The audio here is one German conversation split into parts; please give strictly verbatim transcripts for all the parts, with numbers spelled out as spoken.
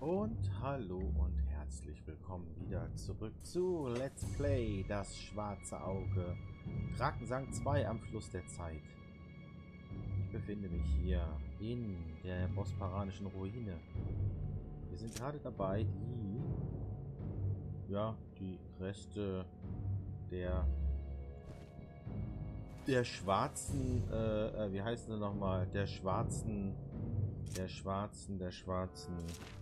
Und hallo und herzlich willkommen wieder zurück zu Let's Play Das Schwarze Auge. Drakensang zwei am Fluss der Zeit. Ich befinde mich hier in der bosporanischen Ruine. Wir sind gerade dabei, die, ja, die Reste der der schwarzen, äh, äh, wie heißt sie nochmal? Der schwarzen, der schwarzen, der schwarzen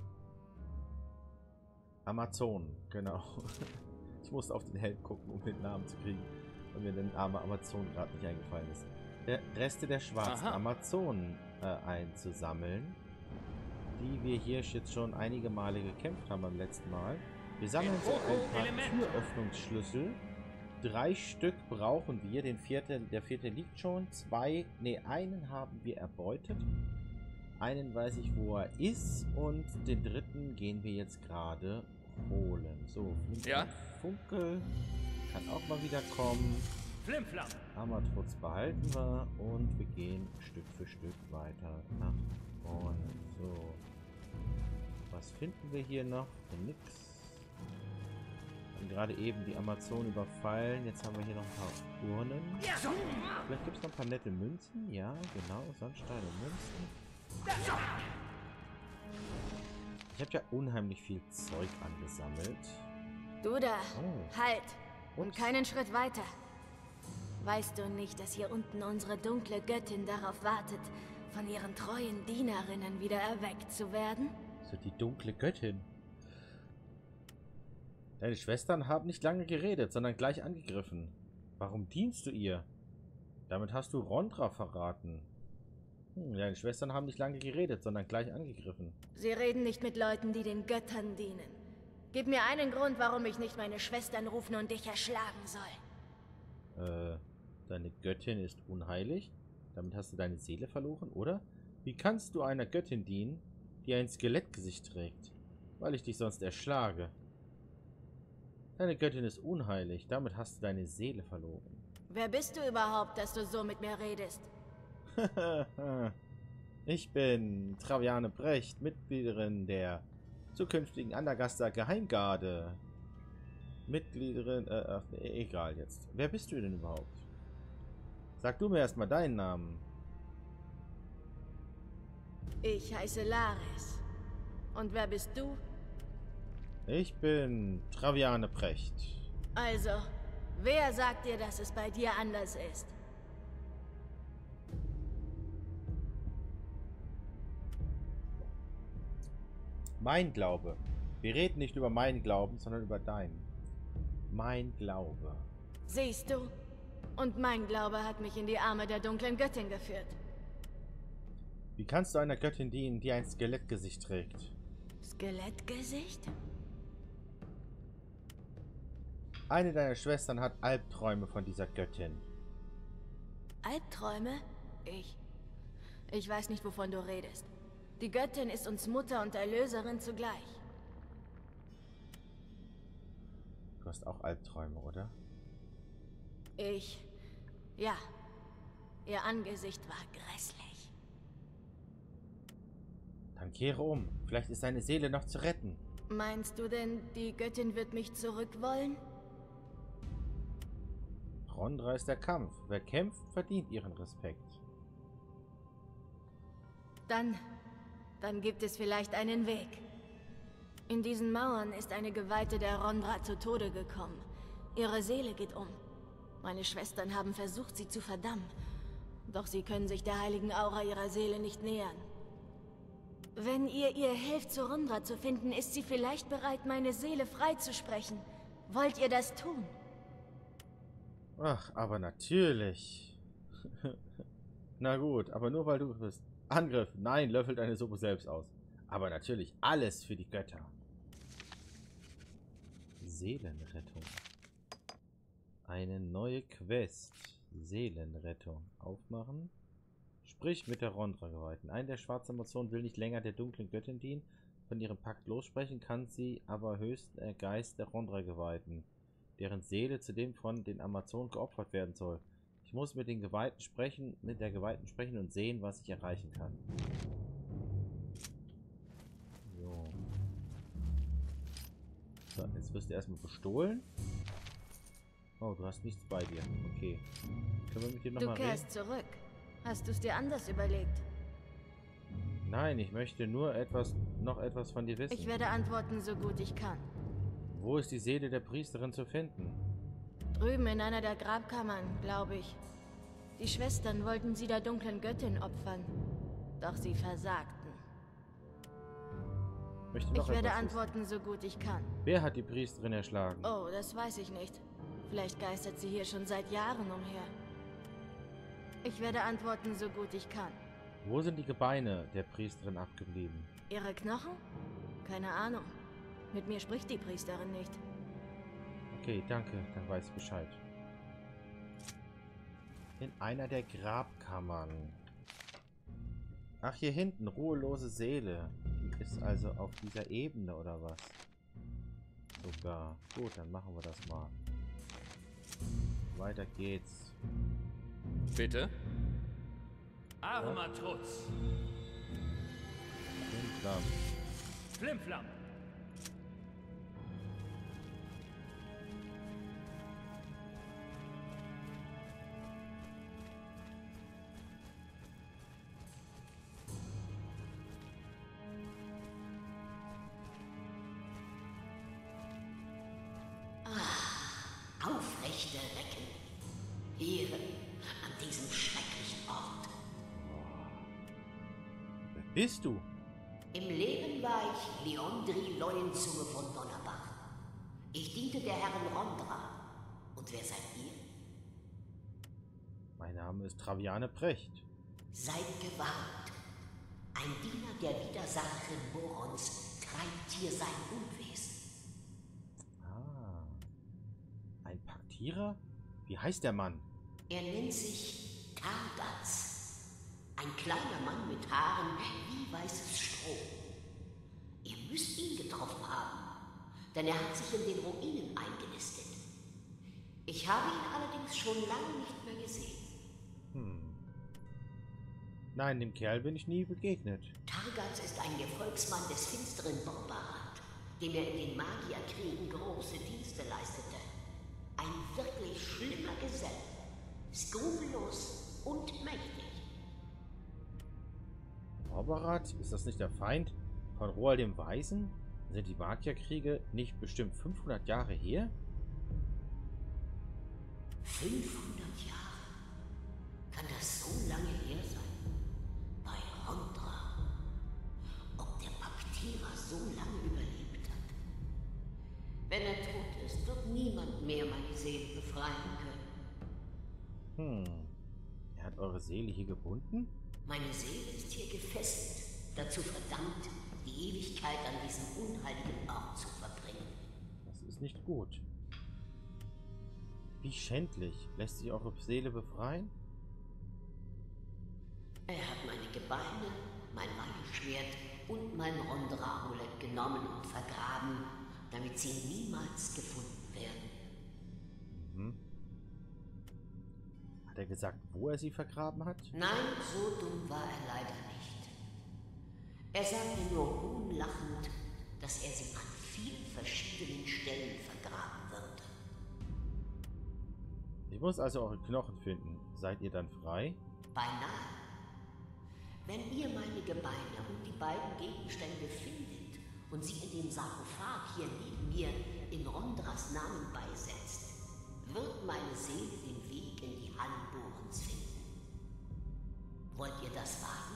Amazonen, genau. Ich musste auf den Held gucken, um den Namen zu kriegen, weil mir der Name Amazon gerade nicht eingefallen ist. Der Reste der schwarzen Aha. Amazonen äh, einzusammeln, die wir hier jetzt schon einige Male gekämpft haben beim letzten Mal. Wir sammeln so ein paar Türöffnungsschlüssel. Drei Stück brauchen wir. Den vierten, der vierte liegt schon. Zwei, ne, einen haben wir erbeutet. Einen weiß ich, wo er ist. Und den dritten gehen wir jetzt gerade holen. So, Flimflam, ja? Funkel kann auch mal wieder kommen. Flimflam. Amatrutz behalten wir. Und wir gehen Stück für Stück weiter nach vorne. So. Was finden wir hier noch? Nix. Gerade eben die Amazonen überfallen. Jetzt haben wir hier noch ein paar Urnen. Vielleicht gibt es noch ein paar nette Münzen. Ja, genau. Sandsteine und Münzen. Ich habe ja unheimlich viel Zeug angesammelt. Du da. Oh. Halt. Und Ups. keinen Schritt weiter. Weißt du nicht, dass hier unten unsere dunkle Göttin darauf wartet, von ihren treuen Dienerinnen wieder erweckt zu werden? So, die dunkle Göttin. Deine Schwestern haben nicht lange geredet, sondern gleich angegriffen. Warum dienst du ihr? Damit hast du Rondra verraten. Hm, deine Schwestern haben nicht lange geredet, sondern gleich angegriffen. Sie reden nicht mit Leuten, die den Göttern dienen. Gib mir einen Grund, warum ich nicht meine Schwestern rufen und dich erschlagen soll. Äh, deine Göttin ist unheilig? Damit hast du deine Seele verloren, oder? Wie kannst du einer Göttin dienen, die ein Skelettgesicht trägt? Weil ich dich sonst erschlage. Deine Göttin ist unheilig, damit hast du deine Seele verloren. Wer bist du überhaupt, dass du so mit mir redest? Ich bin Traviane Brecht, Mitgliederin der zukünftigen Andergaster Geheimgarde. Mitgliederin, äh, ach, nee, egal jetzt. Wer bist du denn überhaupt? Sag du mir erstmal deinen Namen. Ich heiße Laris. Und wer bist du? Ich bin Traviane Brecht. Also, wer sagt dir, dass es bei dir anders ist? Mein Glaube. Wir reden nicht über meinen Glauben, sondern über deinen. Mein Glaube. Siehst du? Und mein Glaube hat mich in die Arme der dunklen Göttin geführt. Wie kannst du einer Göttin dienen, die ein Skelettgesicht trägt? Skelettgesicht? Eine deiner Schwestern hat Albträume von dieser Göttin. Albträume? Ich... Ich weiß nicht, wovon du redest. Die Göttin ist uns Mutter und Erlöserin zugleich. Du hast auch Albträume, oder? Ich... Ja. Ihr Angesicht war grässlich. Dann kehre um. Vielleicht ist deine Seele noch zu retten. Meinst du denn, die Göttin wird mich zurückwollen? Rondra ist der Kampf. Wer kämpft, verdient ihren Respekt. Dann... Dann gibt es vielleicht einen Weg. In diesen Mauern ist eine Geweihte der Rondra zu Tode gekommen. Ihre Seele geht um. Meine Schwestern haben versucht, sie zu verdammen. Doch sie können sich der heiligen Aura ihrer Seele nicht nähern. Wenn ihr ihr helft, zur Rondra zu finden, ist sie vielleicht bereit, meine Seele freizusprechen. Wollt ihr das tun? Ach, aber natürlich. Na gut, aber nur weil du bist. Angriff. Nein, löffelt deine Suppe selbst aus. Aber natürlich alles für die Götter. Seelenrettung. Eine neue Quest. Seelenrettung. Aufmachen. Sprich mit der Rondra-Geweihten. Ein der schwarzen Amazonen will nicht länger der dunklen Göttin dienen. Von ihrem Pakt lossprechen kann sie aber höchst der Geist der Rondra-Geweihten, deren Seele zudem von den Amazonen geopfert werden soll. Ich muss mit den Geweihten sprechen, mit der Geweihten sprechen und sehen, was ich erreichen kann. So. So, jetzt wirst du erstmal bestohlen. Oh, du hast nichts bei dir. Okay. Können wir mit dir nochmal reden? Du kehrst zurück. Hast du es dir anders überlegt? Nein, ich möchte nur etwas, noch etwas von dir wissen. Ich werde antworten, so gut ich kann. Wo ist die Seele der Priesterin zu finden? Drüben in einer der Grabkammern, glaube ich. Die Schwestern wollten sie der dunklen Göttin opfern. Doch sie versagten. Möchte noch ich werde etwas antworten, wissen. so gut ich kann. Wer hat die Priesterin erschlagen? Oh, das weiß ich nicht. Vielleicht geistert sie hier schon seit Jahren umher. Ich werde antworten, so gut ich kann. Wo sind die Gebeine der Priesterin abgeblieben? Ihre Knochen? Keine Ahnung. Mit mir spricht die Priesterin nicht. Okay, danke, dann weiß ich Bescheid. In einer der Grabkammern. Ach, hier hinten, ruhelose Seele. Die ist also auf dieser Ebene, oder was? Sogar. Gut, dann machen wir das mal. Weiter geht's. Bitte? Armer Trutz. Flimflam. Flimflam. Aufrechte Recken. Hier, an diesem schrecklichen Ort. Wer bist du? Im Leben war ich Leondri Leuenzunge von Donnerbach. Ich diente der Herrin Rondra. Und wer seid ihr? Mein Name ist Traviane Precht. Seid gewarnt. Ein Diener der Widersacherin Borons treibt hier sein Unwesen. Ah. Ein Paktierer? Wie heißt der Mann? Er nennt sich Targaz. Ein kleiner Mann mit Haaren wie weißes Stroh. Ihr müsst ihn getroffen haben, denn er hat sich in den Ruinen eingenistet. Ich habe ihn allerdings schon lange nicht mehr gesehen. Hm. Nein, dem Kerl bin ich nie begegnet. Targaz ist ein Gefolgsmann des finsteren Borbarat, dem er in den Magierkriegen große Dienste leistete. Ein wirklich schlimmer Gesell. Skrupellos und mächtig. Borbarat? Ist das nicht der Feind von Roald dem Weisen? Sind die Magierkriege nicht bestimmt fünfhundert Jahre her? fünfhundert Jahre? Kann das so lange her sein? Bei Rondra. Ob der Paktierer so lange überlebt hat? Wenn er tot ist, wird niemand mehr meine Seele befreien können. Hm. Er hat eure Seele hier gebunden? Meine Seele ist hier gefesselt, dazu verdammt, die Ewigkeit an diesem unheiligen Ort zu verbringen. Das ist nicht gut. Wie schändlich. Lässt sich eure Seele befreien? Er hat meine Gebeine, mein Weihschwert und mein Rondra-Amulett genommen und vergraben, damit sie niemals gefunden werden. Mhm. Hat er gesagt, wo er sie vergraben hat? Nein, so dumm war er leider nicht. Er sagte nur hohnlachend, dass er sie an vielen verschiedenen Stellen vergraben würde. Ich muss also eure Knochen finden. Seid ihr dann frei? Beinahe. Wenn ihr meine Gebeine und die beiden Gegenstände findet und sie in den Sarkophag hier neben mir in Rondras Namen beisetzt, wird meine Seele den Weg in die Hallen Borens finden. Wollt ihr das wagen?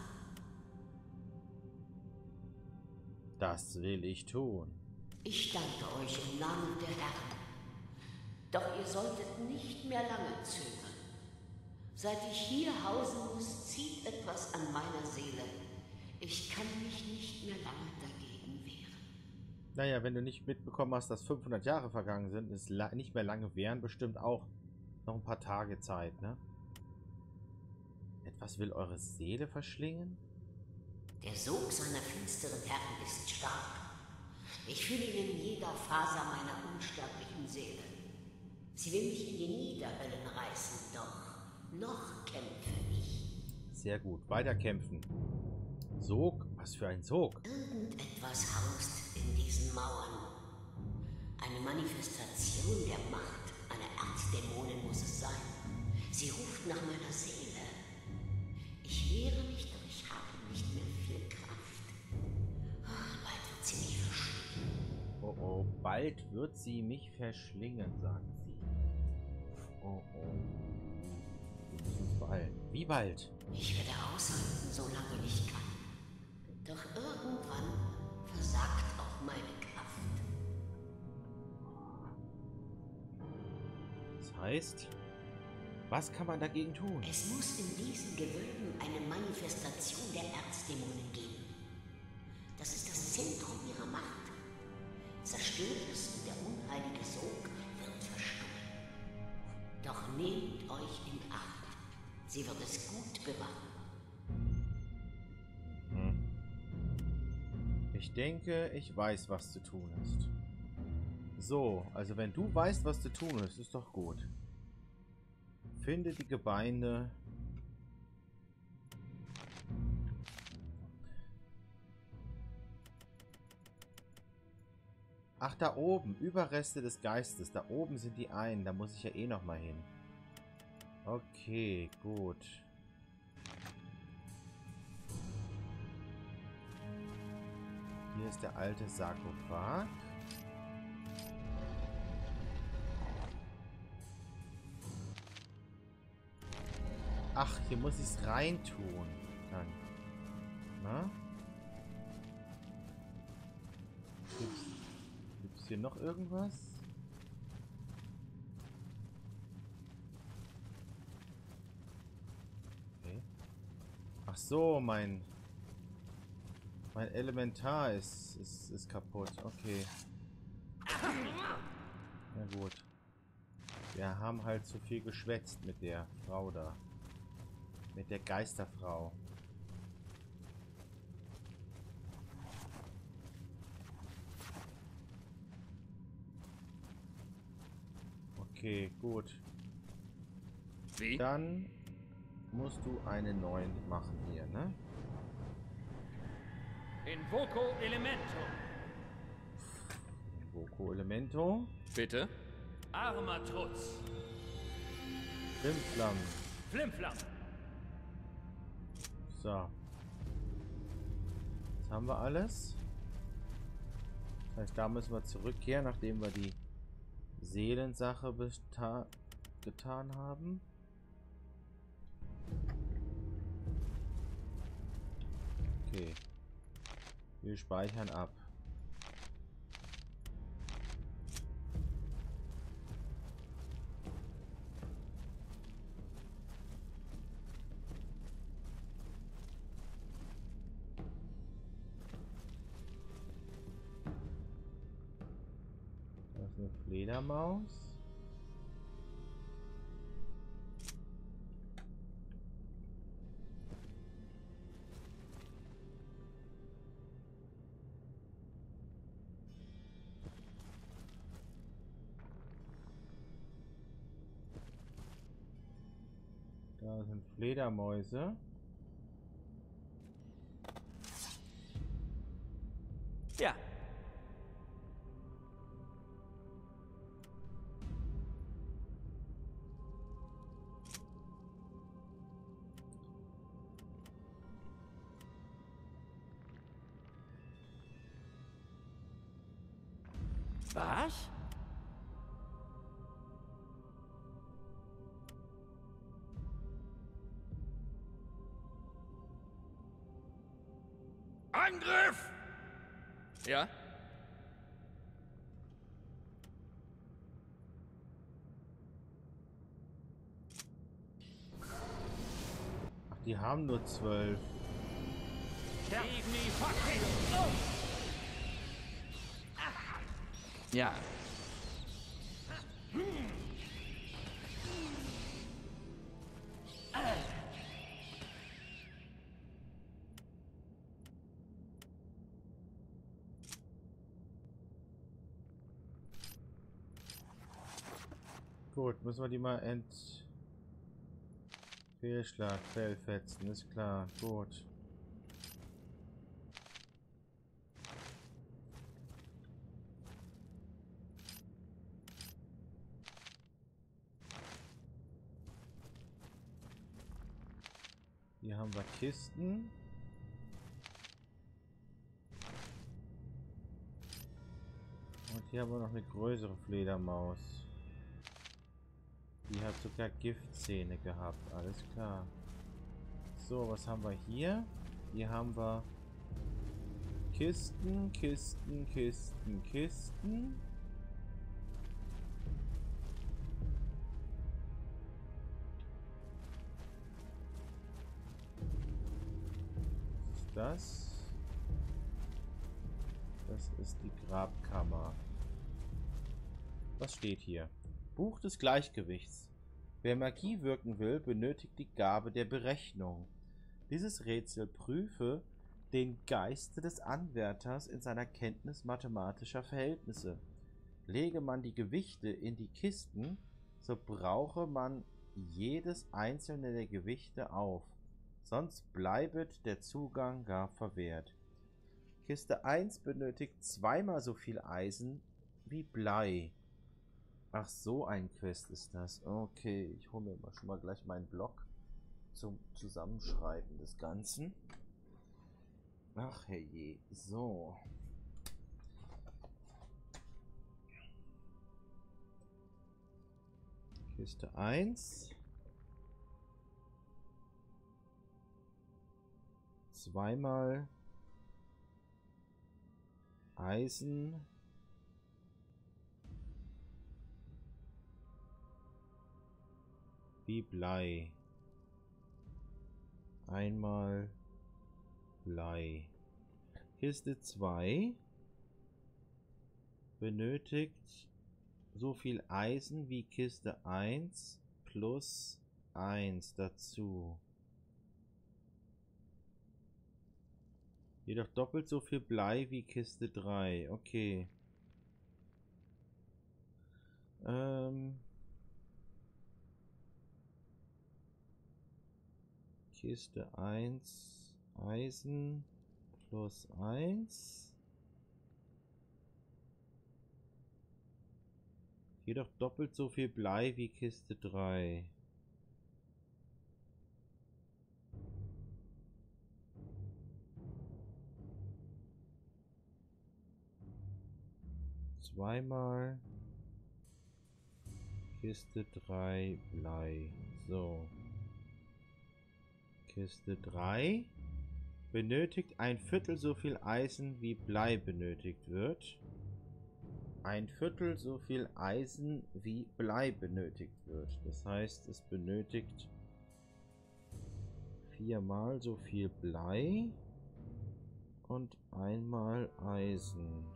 Das will ich tun. Ich danke euch im Namen der Herren. Doch ihr solltet nicht mehr lange zögern. Seit ich hier hausen muss, zieht etwas an meiner Seele. Ich kann mich nicht mehr lange dagegen wehren. Naja, wenn du nicht mitbekommen hast, dass fünfhundert Jahre vergangen sind, ist nicht mehr lange wehren, bestimmt auch noch ein paar Tage Zeit, ne? Etwas will eure Seele verschlingen? Der Sog seiner finsteren Herren ist stark. Ich fühle ihn in jeder Faser meiner unsterblichen Seele. Sie will mich in die Niederhöllen reißen, doch noch kämpfe ich. Sehr gut, weiter kämpfen. Sog? Was für ein Sog? Irgendetwas haust in diesen Mauern. Eine Manifestation der Macht einer Erzdämonin muss es sein. Sie ruft nach meiner Seele. Ich wehre mich, doch ich habe nicht mehr viel Kraft. Bald wird sie mich verschlingen. Oh oh, bald wird sie mich verschlingen, sagt sie. Oh oh. Wir müssen uns beeilen. Wie bald? Ich werde aushalten, solange ich kann. Doch irgendwann versagt auch meine Kraft. Das heißt, was kann man dagegen tun? Es muss in diesen Gewölben eine Manifestation der Erzdämonen geben. Das ist das Zentrum ihrer Macht. Zerstört es und der unheilige Sog wird verstummen. Doch nehmt euch in Acht. Sie wird es gut bewachen. Hm. Ich denke, ich weiß, was zu tun ist. So, also wenn du weißt, was zu tun ist, ist doch gut. Finde die Gebeine. Ach, da oben. Überreste des Geistes. Da oben sind die einen. Da muss ich ja eh noch mal hin. Okay, gut. Hier ist der alte Sarkophag. Ach, hier muss ich es reintun. Dann. Na? Gibt es hier noch irgendwas? Okay. Ach so, mein... Mein Elementar ist, ist, ist kaputt. Okay. Na gut. Wir haben halt zu viel geschwätzt mit der Frau da. Mit der Geisterfrau. Okay, gut. Wie? Dann musst du einen neuen machen hier, ne? Invoco Elemento. Invoco Elemento. Bitte? Armatrutz. Flimflam. Flimflam. So. Jetzt haben wir alles. Das heißt, da müssen wir zurückkehren, nachdem wir die Seelensache getan haben. Okay. Wir speichern ab. Da ist eine Fledermaus. Da sind Fledermäuse. Ja. Was? Angriff! Ja? Ach, die haben nur zwölf. Ja. Gut, müssen wir die mal ent... Fehlschlag, Fellfetzen, ist klar. Gut. Hier haben wir Kisten. Und hier haben wir noch eine größere Fledermaus. Die hat sogar Giftzähne gehabt. Alles klar. So, was haben wir hier? Hier haben wir Kisten, Kisten, Kisten, Kisten. Was ist das? Das ist die Grabkammer. Was steht hier? Buch des Gleichgewichts. Wer Magie wirken will, benötigt die Gabe der Berechnung. Dieses Rätsel prüfe den Geist des Anwärters in seiner Kenntnis mathematischer Verhältnisse. Lege man die Gewichte in die Kisten, so brauche man jedes einzelne der Gewichte auf, sonst bleibet der Zugang gar verwehrt. Kiste eins benötigt zweimal so viel Eisen wie Blei. Ach, so ein Quest ist das. Okay, ich hole mir mal schon mal gleich meinen Block zum Zusammenschreiben des Ganzen. Ach herrje, so. Kiste eins. Zweimal Eisen. Wie Blei. Einmal Blei. Kiste zwei benötigt so viel Eisen wie Kiste eins plus eins dazu. Jedoch doppelt so viel Blei wie Kiste drei. Okay. Ähm... Kiste eins Eisen plus eins. Jedoch doppelt so viel Blei wie Kiste drei. Zweimal Kiste drei Blei. So. Kiste drei benötigt ein Viertel so viel Eisen wie Blei benötigt wird. Ein Viertel so viel Eisen wie Blei benötigt wird. Das heißt, es benötigt viermal so viel Blei und einmal Eisen.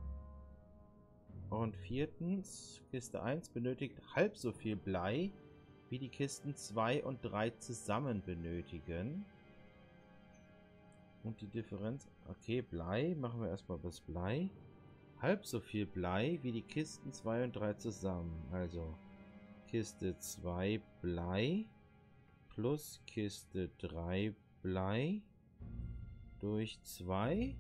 Und viertens, Kiste eins benötigt halb so viel Blei wie die Kisten zwei und drei zusammen benötigen. Und die Differenz... Okay, Blei. Machen wir erstmal das Blei. Halb so viel Blei wie die Kisten zwei und drei zusammen. Also Kiste zwei Blei plus Kiste drei Blei durch zwei.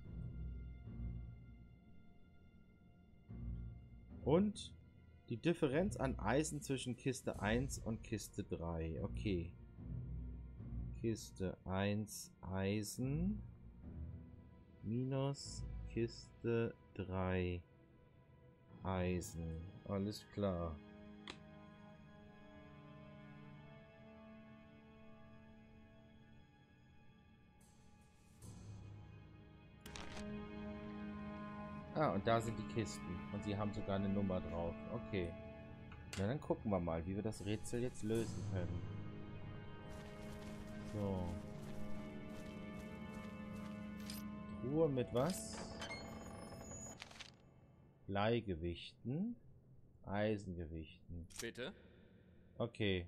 Und die Differenz an Eisen zwischen Kiste eins und Kiste drei. Okay. Kiste eins Eisen minus Kiste drei Eisen. Alles klar. Ah, und da sind die Kisten. Und sie haben sogar eine Nummer drauf. Okay. Na, dann gucken wir mal, wie wir das Rätsel jetzt lösen können. So. Truhe mit was? Bleigewichten. Eisengewichten. Bitte? Okay.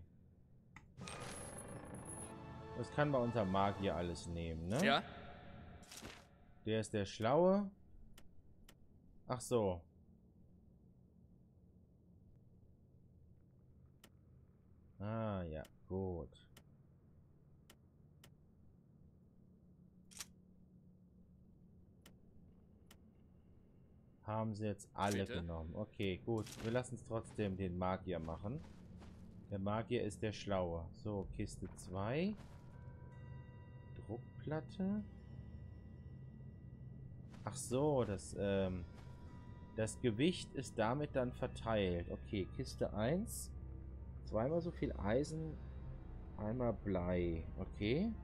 Das kann bei unser Magier alles nehmen, ne? Ja? Der ist der Schlaue. Ach so. Ah, ja, gut. Haben sie jetzt alle Bitte? genommen. Okay, gut. Wir lassen es trotzdem den Magier machen. Der Magier ist der Schlaue. So, Kiste zwei. Platte. Ach so, das, ähm, das Gewicht ist damit dann verteilt. Okay, Kiste eins. Zweimal so viel Eisen, einmal Blei. Okay.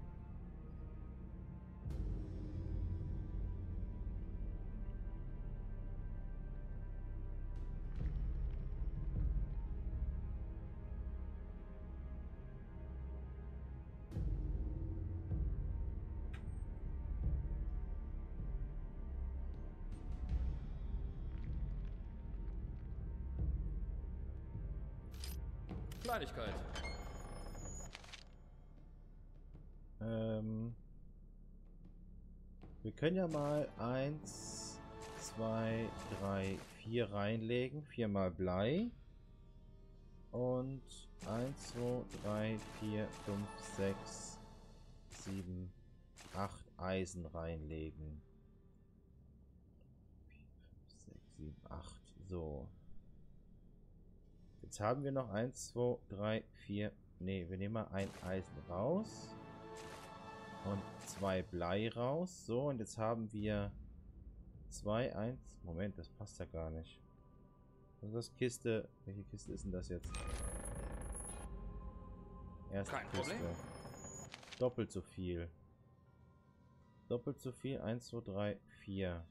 Kleinigkeit. Ähm, wir können ja mal eins, zwei, drei, vier reinlegen. Viermal Blei. Und eins, zwei, drei, vier, fünf, sechs, sieben, acht Eisen reinlegen. vier, fünf, sechs, sieben, acht. So. Jetzt haben wir noch eins, zwei, drei, vier. Ne, wir nehmen mal ein Eisen raus. Und zwei Blei raus. So, und jetzt haben wir zwei, eins. Moment, das passt ja gar nicht. Was ist das? Kiste. Welche Kiste ist denn das jetzt? Erste Kein Kiste. Problem. Doppelt so viel. Doppelt so viel. eins, zwei, drei, vier.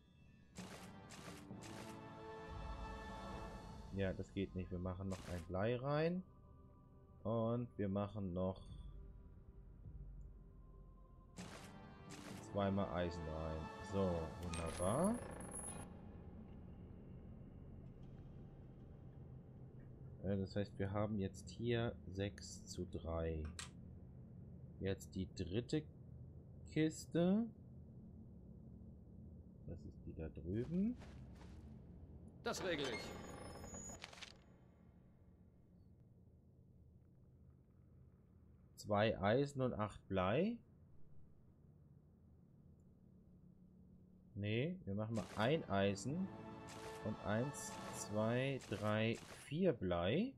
Ja, das geht nicht. Wir machen noch ein Blei rein. Und wir machen noch zweimal Eisen rein. So, wunderbar. Äh, das heißt, wir haben jetzt hier sechs zu drei. Jetzt die dritte Kiste. Das ist die da drüben. Das regle ich. Zwei Eisen und acht Blei. Nee, wir machen mal ein Eisen und eins, zwei, drei, vier Blei.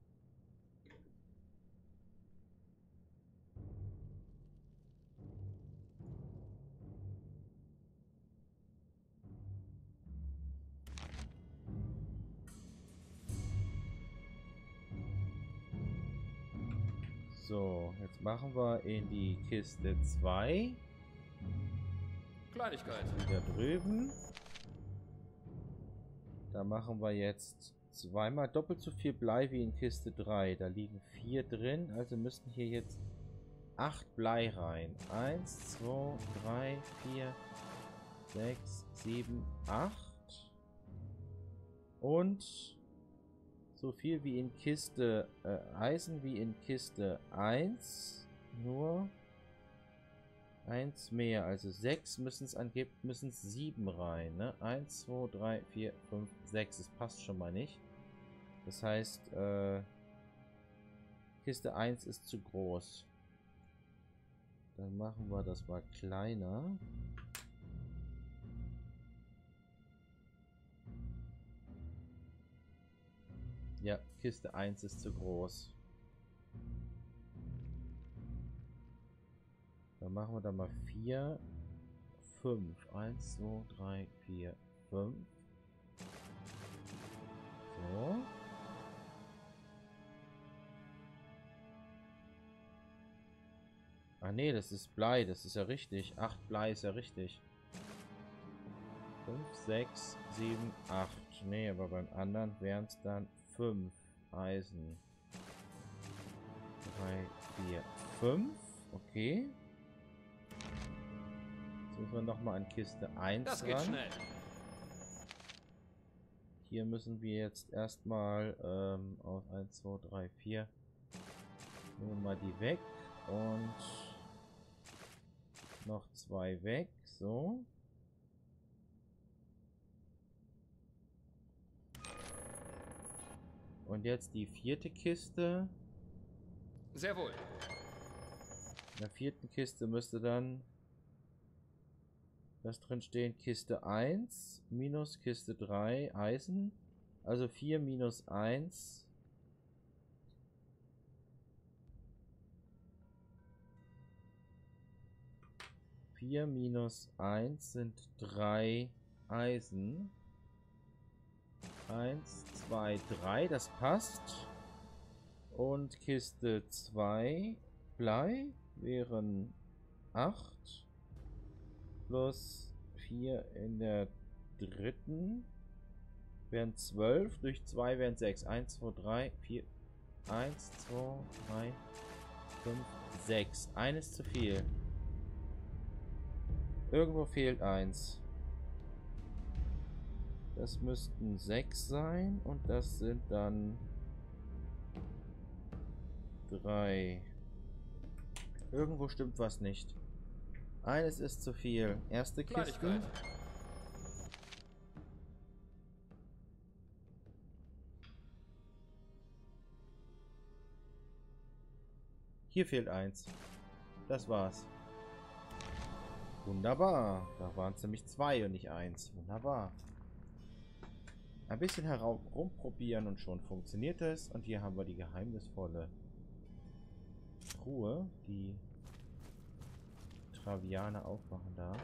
So, jetzt machen wir in die Kiste zwei. Kleinigkeit. Wieder drüben. Da machen wir jetzt zweimal doppelt so viel Blei wie in Kiste drei. Da liegen vier drin, also müssten hier jetzt acht Blei rein. eins, zwei, drei, vier, sechs, sieben, acht. Und so viel wie in Kiste äh, Eisen wie in Kiste eins. Nur eins mehr. Also sechs müssen es angeblich müssen es sieben rein. Ne? eins, zwei, drei, vier, fünf, sechs. Das passt schon mal nicht. Das heißt, äh, Kiste eins ist zu groß. Dann machen wir das mal kleiner. Ja, Kiste eins ist zu groß. Dann machen wir da mal vier, fünf. eins, zwei, drei, vier, fünf. So. Ah ne, das ist Blei, das ist ja richtig. acht Blei ist ja richtig. fünf, sechs, sieben, acht. Ne, aber beim anderen wären es dann fünf Eisen. drei, vier, fünf. Okay. Jetzt müssen wir nochmal an Kiste eins Das geht ran. schnell. Hier müssen wir jetzt erstmal ähm, auf eins, zwei, drei, vier. Nehmen wir mal die weg. Und noch zwei weg. So. Und jetzt die vierte Kiste. Sehr wohl. In der vierten Kiste müsste dann das drin stehen, Kiste eins minus Kiste drei Eisen. Also vier minus eins. vier minus eins sind drei Eisen. eins, zwei, drei, das passt. Und Kiste zwei Blei wären acht. Plus vier in der dritten wären zwölf. Durch zwei wären sechs. eins, zwei, drei, vier. eins, zwei, drei, fünf, sechs. Eines zu viel. Irgendwo fehlt eins. Das müssten sechs sein und das sind dann drei. Irgendwo stimmt was nicht. Eines ist zu viel. Erste Kiste. Hier fehlt eins. Das war's. Wunderbar. Da waren es nämlich zwei und nicht eins. Wunderbar. Ein bisschen herumprobieren und schon funktioniert es. Und hier haben wir die geheimnisvolle Truhe, die Traviane aufmachen darf.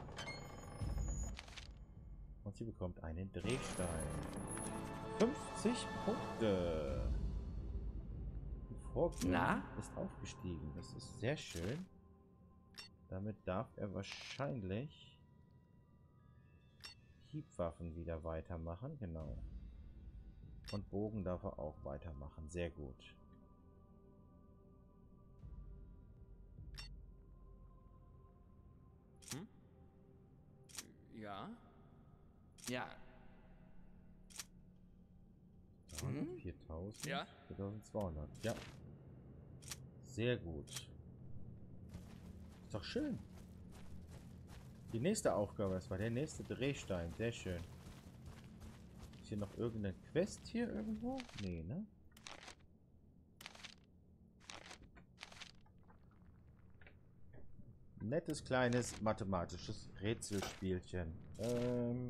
Und sie bekommt einen Drehstein. fünfzig Punkte. Die Vorgehen ist aufgestiegen. Das ist sehr schön. Damit darf er wahrscheinlich Hiebwaffen wieder weitermachen. Genau. Und Bogen darf er auch weitermachen. Sehr gut. Hm? Ja. Ja. Hm? viertausend. Ja. viertausendzweihundert. Ja. Sehr gut. Ist doch schön. Die nächste Aufgabe, das war der nächste Drehstein. Sehr schön. Ist hier noch irgendeine Quest hier irgendwo? Nee, ne? Nettes kleines mathematisches Rätselspielchen. Ähm,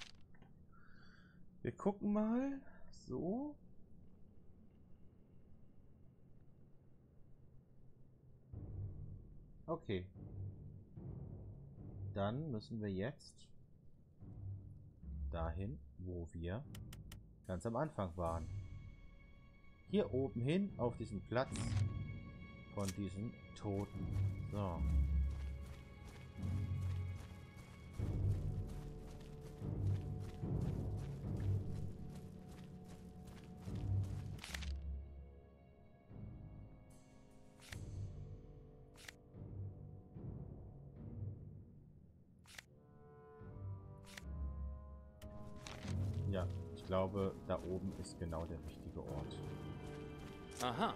wir gucken mal. So. Okay. Dann müssen wir jetzt dahin, wo wir ganz am Anfang waren. Hier oben hin auf diesen Platz von diesen Toten. So. Ja, ich glaube, da oben ist genau der richtige Ort. Aha.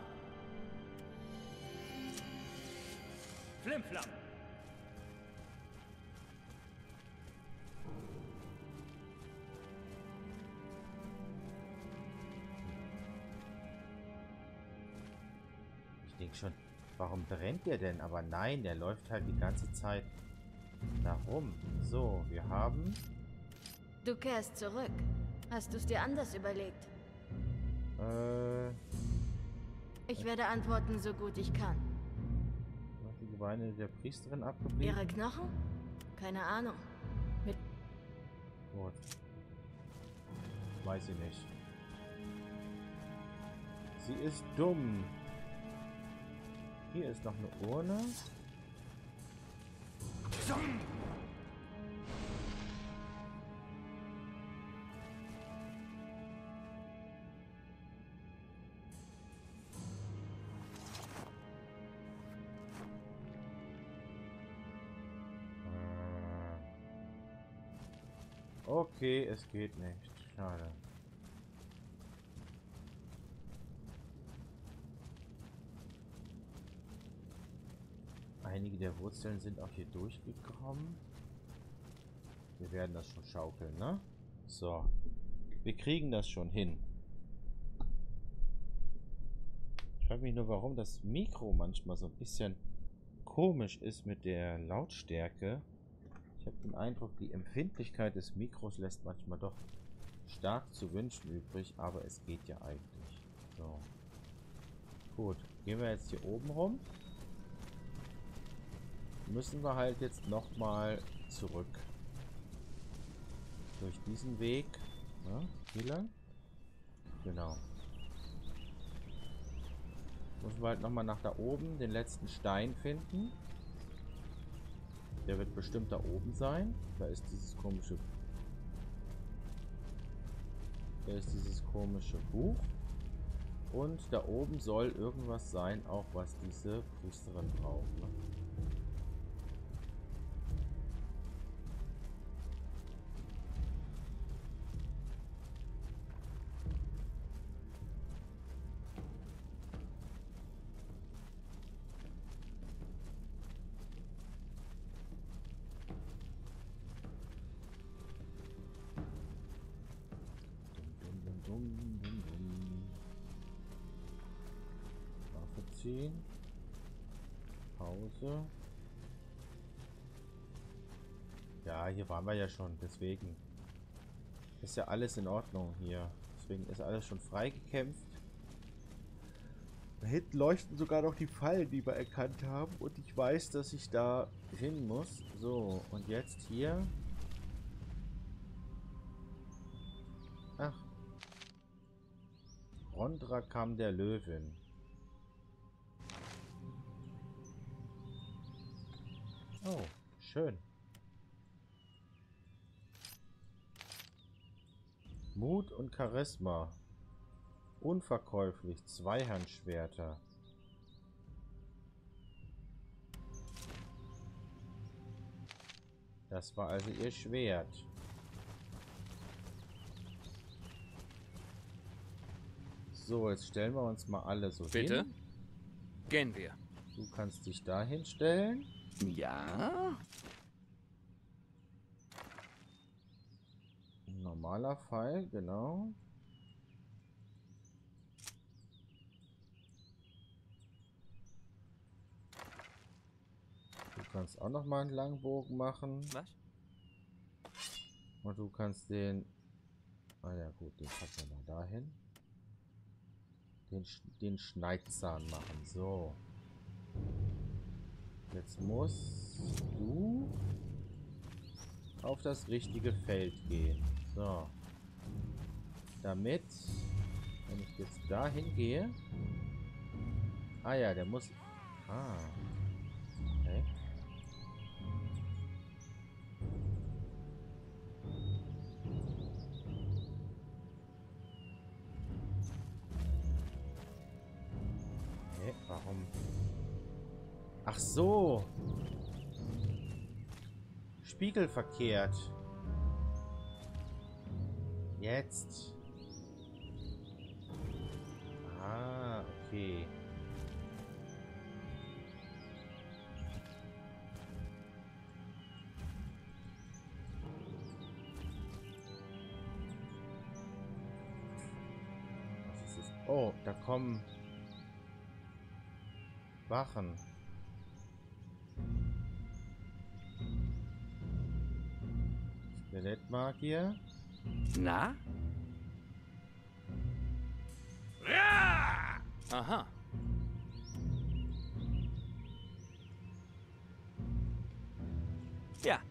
Flimflam. Ich denke schon, warum brennt der denn? Aber nein, der läuft halt die ganze Zeit da rum. So, wir haben... Du kehrst zurück. Hast du es dir anders überlegt? Äh... Ich werde antworten, so gut ich kann. Hat die Gebeine der Priesterin abgeblieben? Ihre Knochen? Keine Ahnung. Mit... Gut. Weiß ich nicht. Sie ist dumm. Hier ist noch eine Urne. Okay, es geht nicht. Schade. Einige der Wurzeln sind auch hier durchgekommen. Wir werden das schon schaukeln, ne? So. Wir kriegen das schon hin. Ich frage mich nur, warum das Mikro manchmal so ein bisschen komisch ist mit der Lautstärke. Ich habe den Eindruck, die Empfindlichkeit des Mikros lässt manchmal doch stark zu wünschen übrig, aber es geht ja eigentlich. So. Gut, gehen wir jetzt hier oben rum. müssen wir halt jetzt nochmal zurück. Durch diesen Weg. Ja, wie lang? Genau. Müssen wir halt nochmal nach da oben den letzten Stein finden. Der wird bestimmt da oben sein. Da ist dieses komische... Da ist dieses komische Buch. Und da oben soll irgendwas sein, auch was diese Priesterin braucht. Ne? Waffe ziehen. Pause. Ja, hier waren wir ja schon, deswegen ist ja alles in Ordnung hier. Deswegen ist alles schon freigekämpft. Da hinten leuchten sogar noch die Fallen, die wir erkannt haben. Und ich weiß, dass ich da hin muss. So, und jetzt hier. Ach. Rondrakam der Löwin. Oh, schön. Mut und Charisma. Unverkäuflich. Zweihandschwerter. Das war also ihr Schwert. So, jetzt stellen wir uns mal alle so Bitte? hin. Gehen wir. Du kannst dich da hinstellen. Ja? Ein normaler Pfeil, genau. Du kannst auch noch mal einen Langbogen machen. Was? Und du kannst den... Ah ja gut, den packen wir mal dahin. Den, Sch den Schneidzahn machen. So. Jetzt musst du auf das richtige Feld gehen. So. Damit, wenn ich jetzt dahin gehe... Ah ja, der muss... Ah. Okay. Okay, warum... Ach so. Spiegelverkehrt. Jetzt. Ah, okay. Was ist das? Oh, da kommen Wachen. Skelettmagier. Na? Aha. Ja.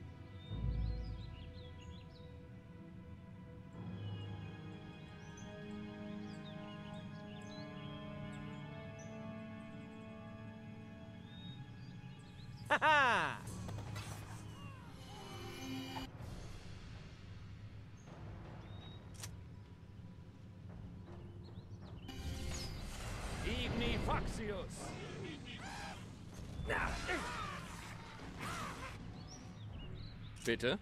Haha! Ignifaxius. Bitte?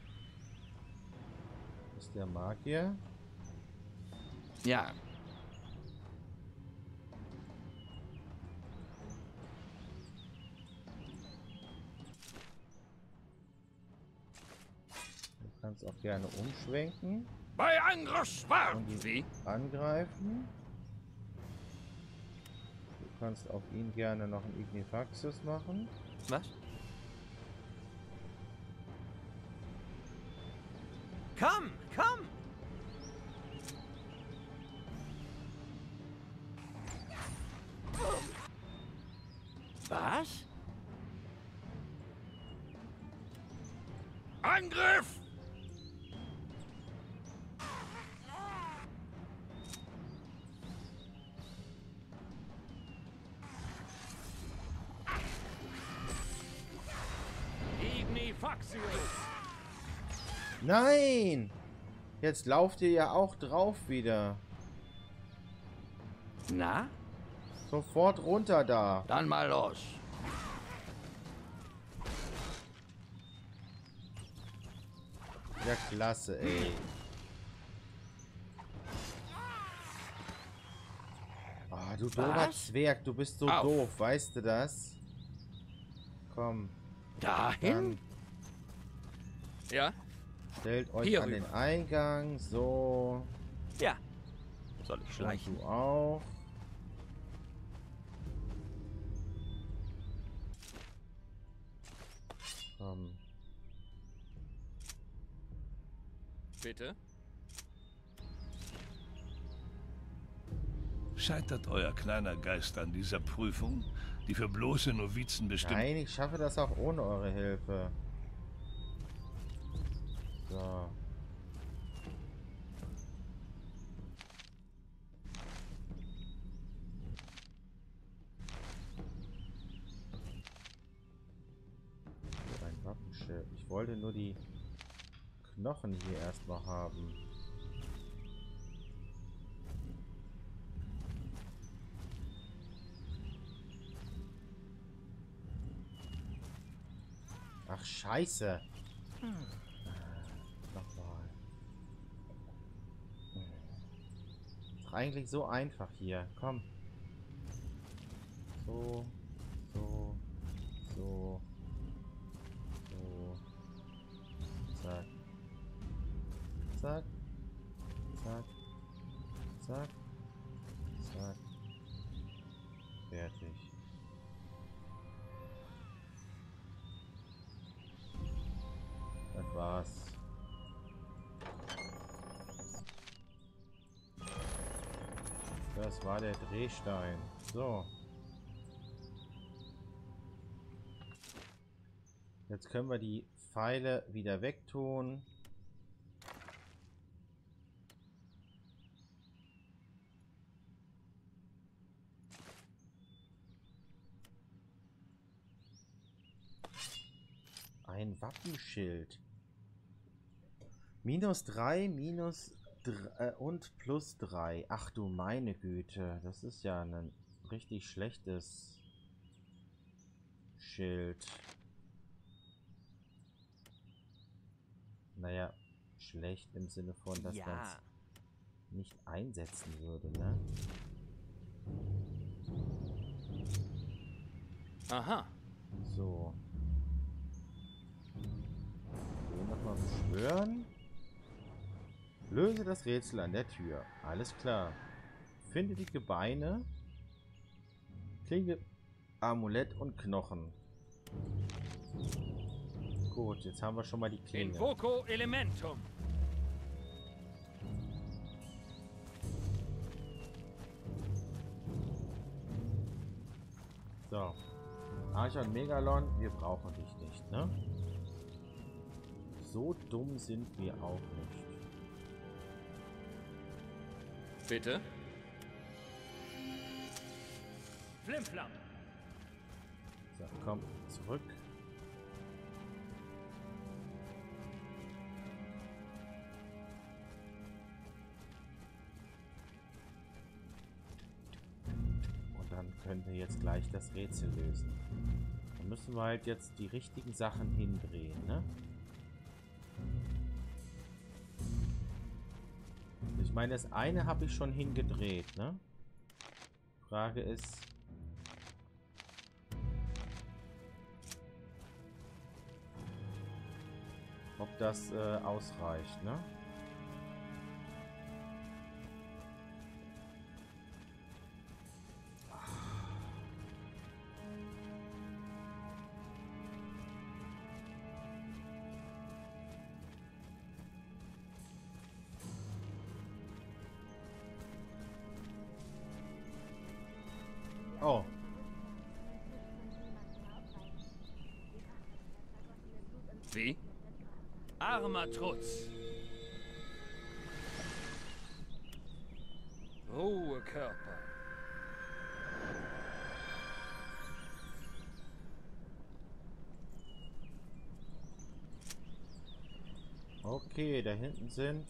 Ist der Magier? Ja. Du kannst auch gerne umschwenken Bei Angriff und ihn Wie? angreifen. Du kannst auf ihn gerne noch einen Ignifaxius machen. Was? Komm, komm! Was? Angriff! Ignifaxius! Nein! Jetzt lauft ihr ja auch drauf wieder. Na? Sofort runter da. Dann mal los. Ja, klasse, ey. Ah, du doofer Was? Zwerg, du bist so Auf. doof, weißt du das? Komm, Dahin? dann Ja? stellt euch Hier an rüber. den Eingang. So. Ja. Soll ich Und schleichen? du auch. Komm. Bitte? Scheitert euer kleiner Geist an dieser Prüfung, die für bloße Novizen bestimmt... Nein, ich schaffe das auch ohne eure Hilfe. So. So, ein Wappenschild. Ich wollte nur die Knochen hier erstmal haben. Ach, scheiße. Hm. Nochmal. Hm. Ist doch eigentlich so einfach hier. Komm. So. So. So. So. Zack. Zack. Zack. Zack. Zack. Fertig. Das war's. Das war der Drehstein. So. Jetzt können wir die Pfeile wieder wegtun. Ein Wappenschild. Minus drei, minus drei, äh, und plus drei. Ach du meine Güte. Das ist ja ein richtig schlechtes Schild. Naja, schlecht im Sinne von, dass Ja. man es nicht einsetzen würde, ne? Aha. So. So, nochmal beschwören. Löse das Rätsel an der Tür. Alles klar. Finde die Gebeine. Klinge, Amulett und Knochen. Gut, jetzt haben wir schon mal die Klinge. Invoco Elementum. So. Archon Megalon, wir brauchen dich nicht, ne? So dumm sind wir auch nicht. Bitte? Flimflam. So, komm, zurück. Und dann können wir jetzt gleich das Rätsel lösen. Dann müssen wir halt jetzt die richtigen Sachen hindrehen, ne? Ich meine, das eine habe ich schon hingedreht, ne? Frage ist... ob das äh, ausreicht, ne? Oh. Wie? Armer Trutz. Ruhe, Körper. Okay, da hinten sind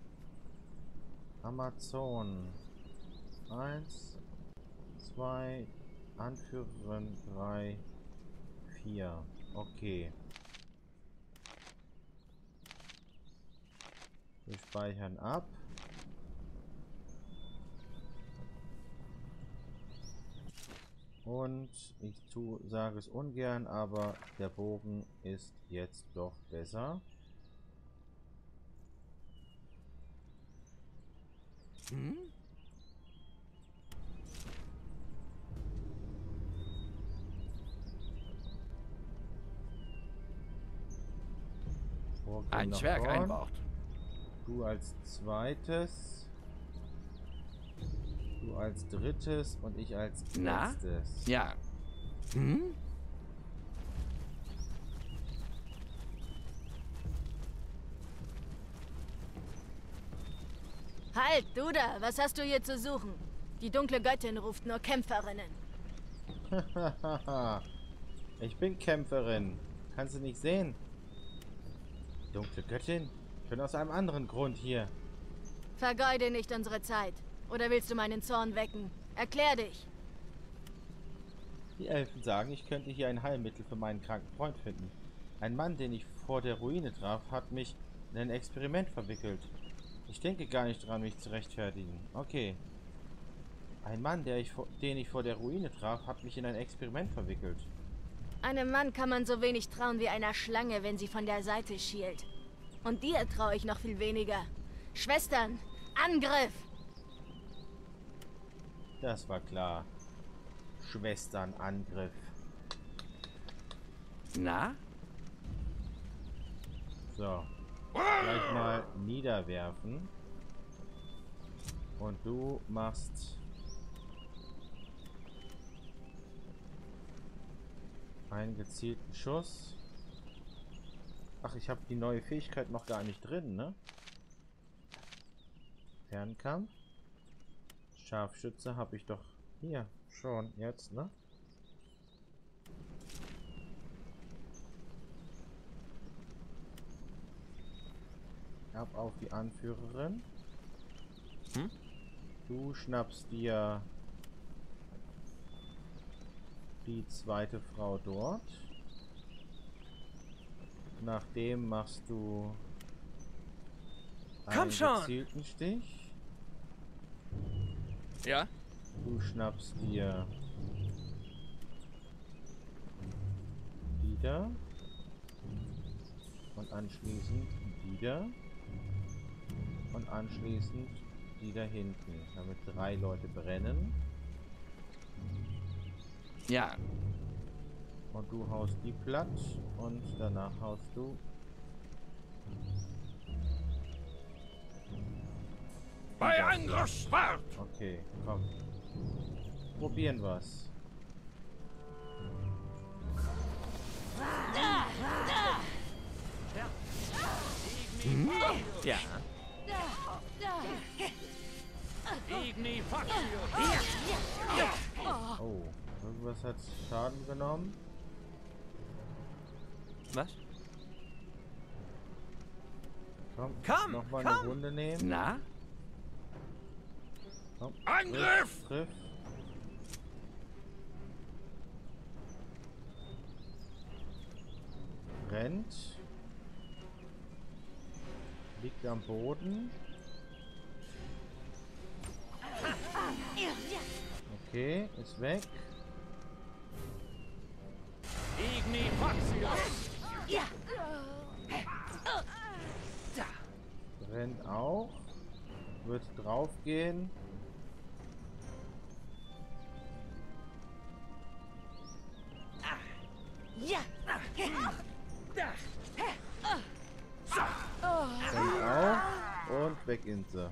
Amazonen. Eins, zwei, Anführerin, drei, vier. Okay. Wir speichern ab. Und ich tu, sage es ungern, aber der Bogen ist jetzt doch besser. Hm? Vorgehen Ein nach Zwerg vorn. ein Wort. Du als zweites. Du als drittes und ich als Na? letztes. Ja. Hm? Halt, du da! Was hast du hier zu suchen? Die dunkle Göttin ruft nur Kämpferinnen. Ich bin Kämpferin. Kannst du nicht sehen? Dunkle Göttin? Ich bin aus einem anderen Grund hier. Vergeude nicht unsere Zeit. Oder willst du meinen Zorn wecken? Erklär dich. Die Elfen sagen, ich könnte hier ein Heilmittel für meinen kranken Freund finden. Ein Mann, den ich vor der Ruine traf, hat mich in ein Experiment verwickelt. Ich denke gar nicht dran, mich zu rechtfertigen. Okay. Ein Mann, der ich, den ich vor der Ruine traf, hat mich in ein Experiment verwickelt. Einem Mann kann man so wenig trauen wie einer Schlange, wenn sie von der Seite schielt. Und dir traue ich noch viel weniger. Schwestern, Angriff! Das war klar. Schwesternangriff. Na? So. Gleich mal niederwerfen. Und du machst einen gezielten Schuss. Ach, ich habe die neue Fähigkeit noch gar nicht drin, ne? Fernkampf. Scharfschütze habe ich doch hier schon jetzt, ne? Ab auf die Anführerin. Hm? Du schnappst dir die zweite Frau dort. Nachdem machst du einen Komm schon! gezielten Stich. Ja? Du schnappst dir wieder und anschließend wieder und anschließend die da hinten, damit drei Leute brennen. Ja. Und du haust die platt und danach haust du Bei Angriffsfahrt! Okay, komm. Probieren wir's. Hm? Ja. Igni Faxio. Oh, irgendwas hat Schaden genommen. Was? Komm, Komm, nochmal komm. eine Runde nehmen. Na? Komm. Angriff! Triff. Rennt. Liegt am Boden. Okay, ist weg. Igni Faxio. Rennt auch. Wird draufgehen. Rennt auch. Und weg in sie.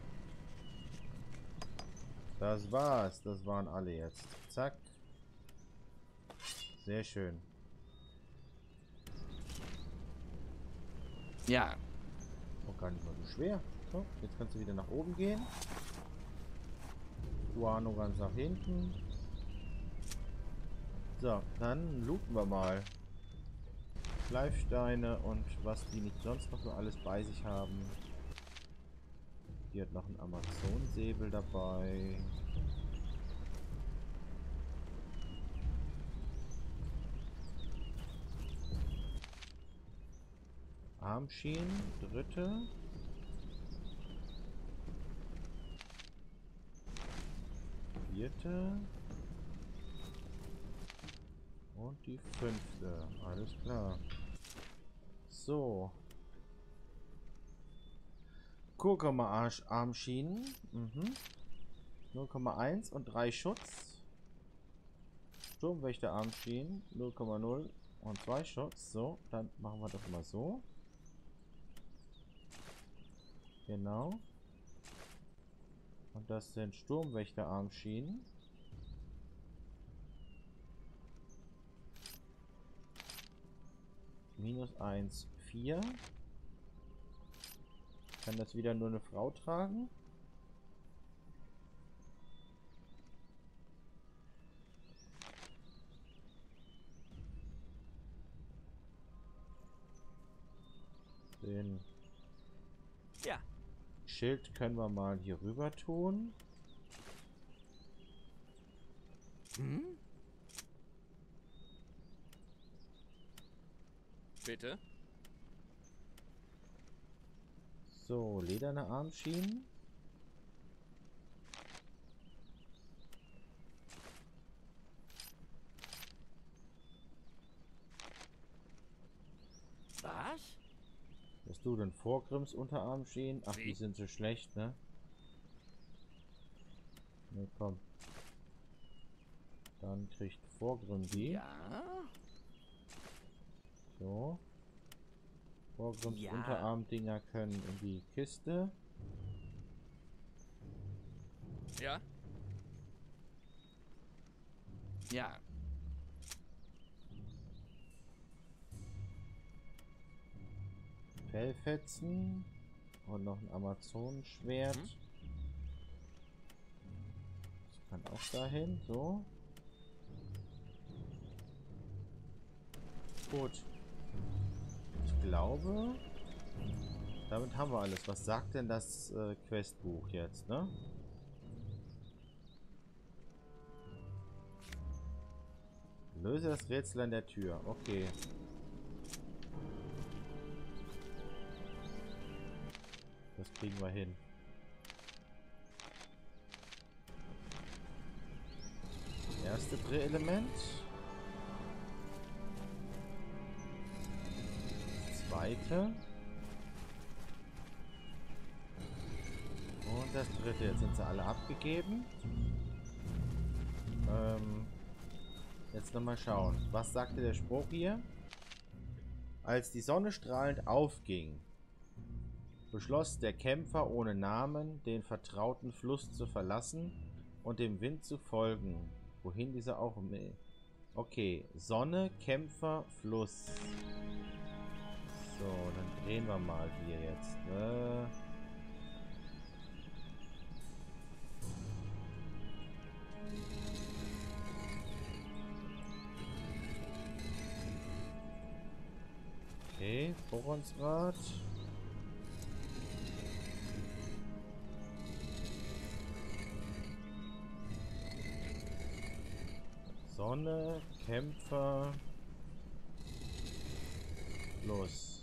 Das war's. Das waren alle jetzt. Zack. Sehr schön. Ja. Auch gar nicht mal so schwer. So, jetzt kannst du wieder nach oben gehen. Guano ganz nach hinten. So, dann looten wir mal. Schleifsteine und was die nicht sonst noch so alles bei sich haben. Die hat noch einen Amazonsäbel dabei. Armschienen, dritte. Vierte. Und die fünfte. Alles klar. So. Kurkuma-Armschienen. Mhm. null Komma eins und drei Schutz. Sturmwächter-Armschienen. null Komma null und zwei Schutz. So, dann machen wir das mal so. Genau. Und das sind Sturmwächter-Armschienen. Minus eins, vier. Kann das wieder nur eine Frau tragen? Den Ja. Schild können wir mal hier rüber tun. Hm? Bitte? So, lederne Armschienen. Was? Was du denn? Vorgrimms Unterarmschienen? Ach, Wie? die sind so schlecht, ne? Ne, komm. Dann kriegt Vorgrimm die. Ja. So. Vorgrimms Ja. Unterarmdinger können in die Kiste. Ja? Ja. Fellfetzen. Und noch ein Amazonenschwert. Mhm. Das kann auch dahin. So. Gut. Ich glaube, damit haben wir alles. Was sagt denn das äh, Questbuch jetzt, ne? Löse das Rätsel an der Tür. Okay. Das kriegen wir hin. Erste Drehelement. Zweite. Und das dritte. Jetzt sind sie alle abgegeben. Ähm, jetzt nochmal schauen. Was sagte der Spruch hier? Als die Sonne strahlend aufging, beschloss der Kämpfer ohne Namen, den vertrauten Fluss zu verlassen und dem Wind zu folgen. Wohin dieser auch... Okay, Sonne, Kämpfer, Fluss. So, dann drehen wir mal hier jetzt. Ne? Okay, Vorratsrad. Sonne, Kämpfer, los.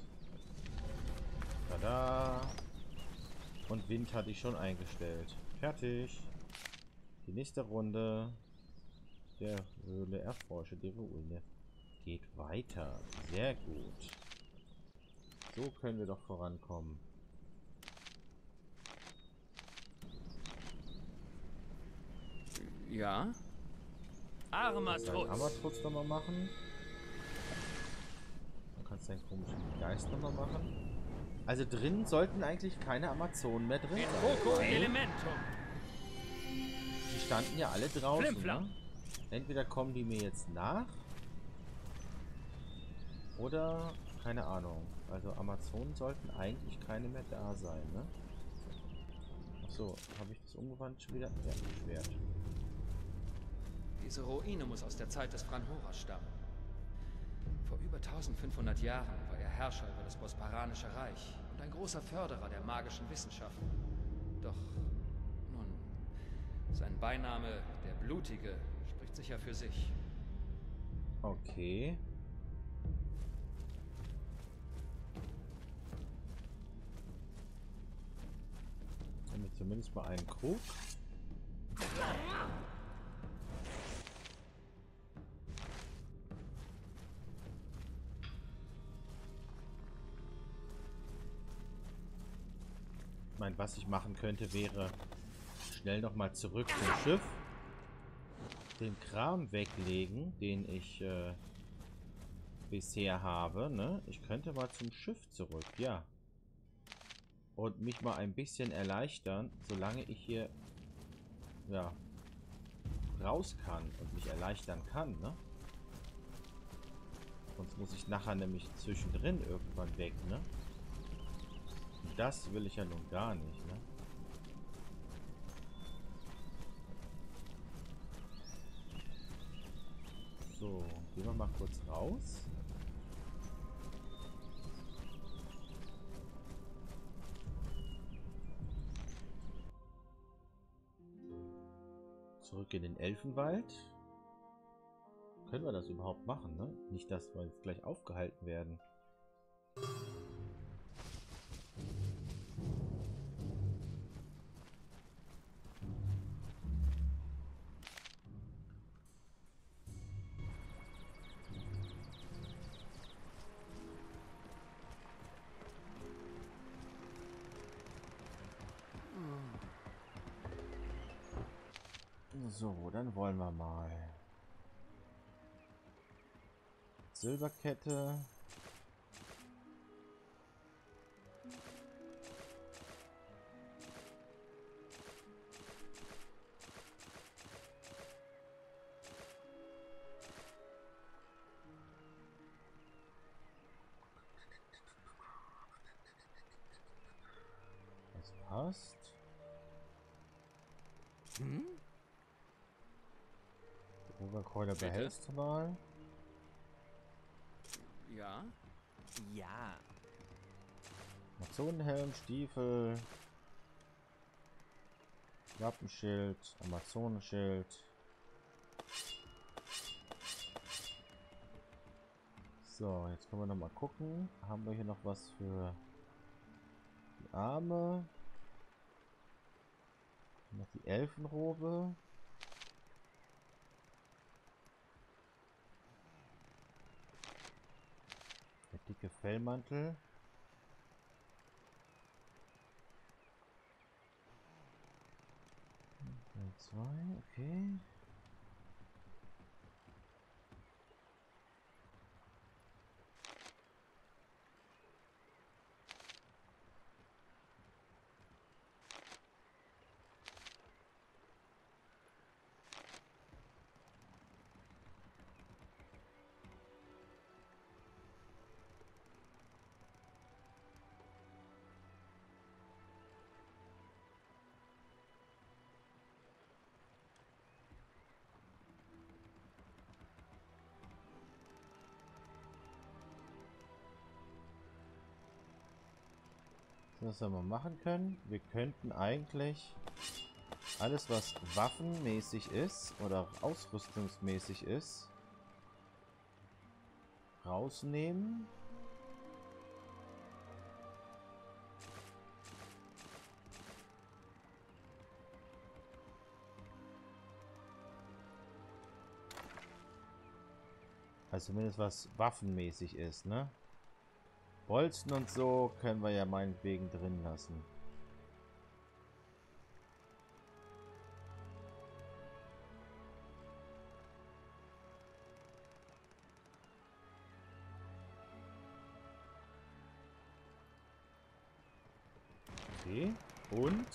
Tada. Und Wind hatte ich schon eingestellt. Fertig. Die nächste Runde der Höhle erforsche die Ruine. Geht weiter. Sehr gut. So können wir doch vorankommen. Ja? Armatrutz. Armatrutz nochmal machen. Dann kannst du deinen komischen Geist nochmal machen. Also drin sollten eigentlich keine Amazonen mehr drin In sein. Foco Elementum. Die standen ja alle draußen. Flimflam. Ne? Entweder kommen die mir jetzt nach. Oder keine Ahnung. Also Amazonen sollten eigentlich keine mehr da sein, ne? Achso, habe ich das umgewandelt schon wieder? Ja, Schwert. Diese Ruine muss aus der Zeit des Branhora stammen. Vor über eintausendfünfhundert Jahren war er Herrscher über das Bosparanische Reich und ein großer Förderer der magischen Wissenschaften. Doch, nun, sein Beiname, der Blutige, spricht sicher für sich. Okay. Haben wir zumindest mal einen Krug. Ich meine, was ich machen könnte, wäre schnell noch mal zurück zum Schiff, den Kram weglegen, den ich äh, bisher habe, ne? Ich könnte mal zum Schiff zurück, ja. Und mich mal ein bisschen erleichtern, solange ich hier, ja, raus kann und mich erleichtern kann, ne? Sonst muss ich nachher nämlich zwischendrin irgendwann weg, ne? Und das will ich ja nun gar nicht, ne? So, gehen wir mal kurz raus. Zurück in den Elfenwald. Können wir das überhaupt machen, ne? Nicht, dass wir jetzt gleich aufgehalten werden. So, dann wollen wir mal. Silberkette. Das passt. Hm? Oberkeule behältst du mal. Ja? Ja. Amazonenhelm, Stiefel, Wappenschild, Amazonenschild. So, jetzt können wir noch mal gucken. Haben wir hier noch was für die Arme? Noch die Elfenrobe. Der dicke Fellmantel. Zwei, okay. Was wir mal machen können, wir könnten eigentlich alles, was waffenmäßig ist oder ausrüstungsmäßig ist, rausnehmen. Also zumindest was waffenmäßig ist, ne? Bolzen und so können wir ja meinetwegen drin lassen. Okay. Und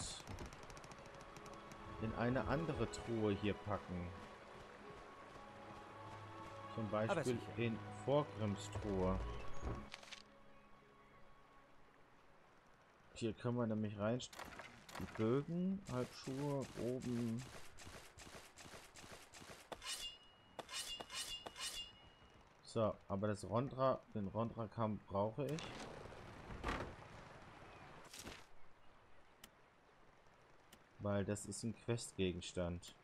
in eine andere Truhe hier packen. Zum Beispiel in Vorgrims Truhe. hier können wir nämlich rein. Die Bögen, Halbschuhe, oben. So, aber das Rondra, den Rondra-Kamm brauche ich. Weil das ist ein Questgegenstand.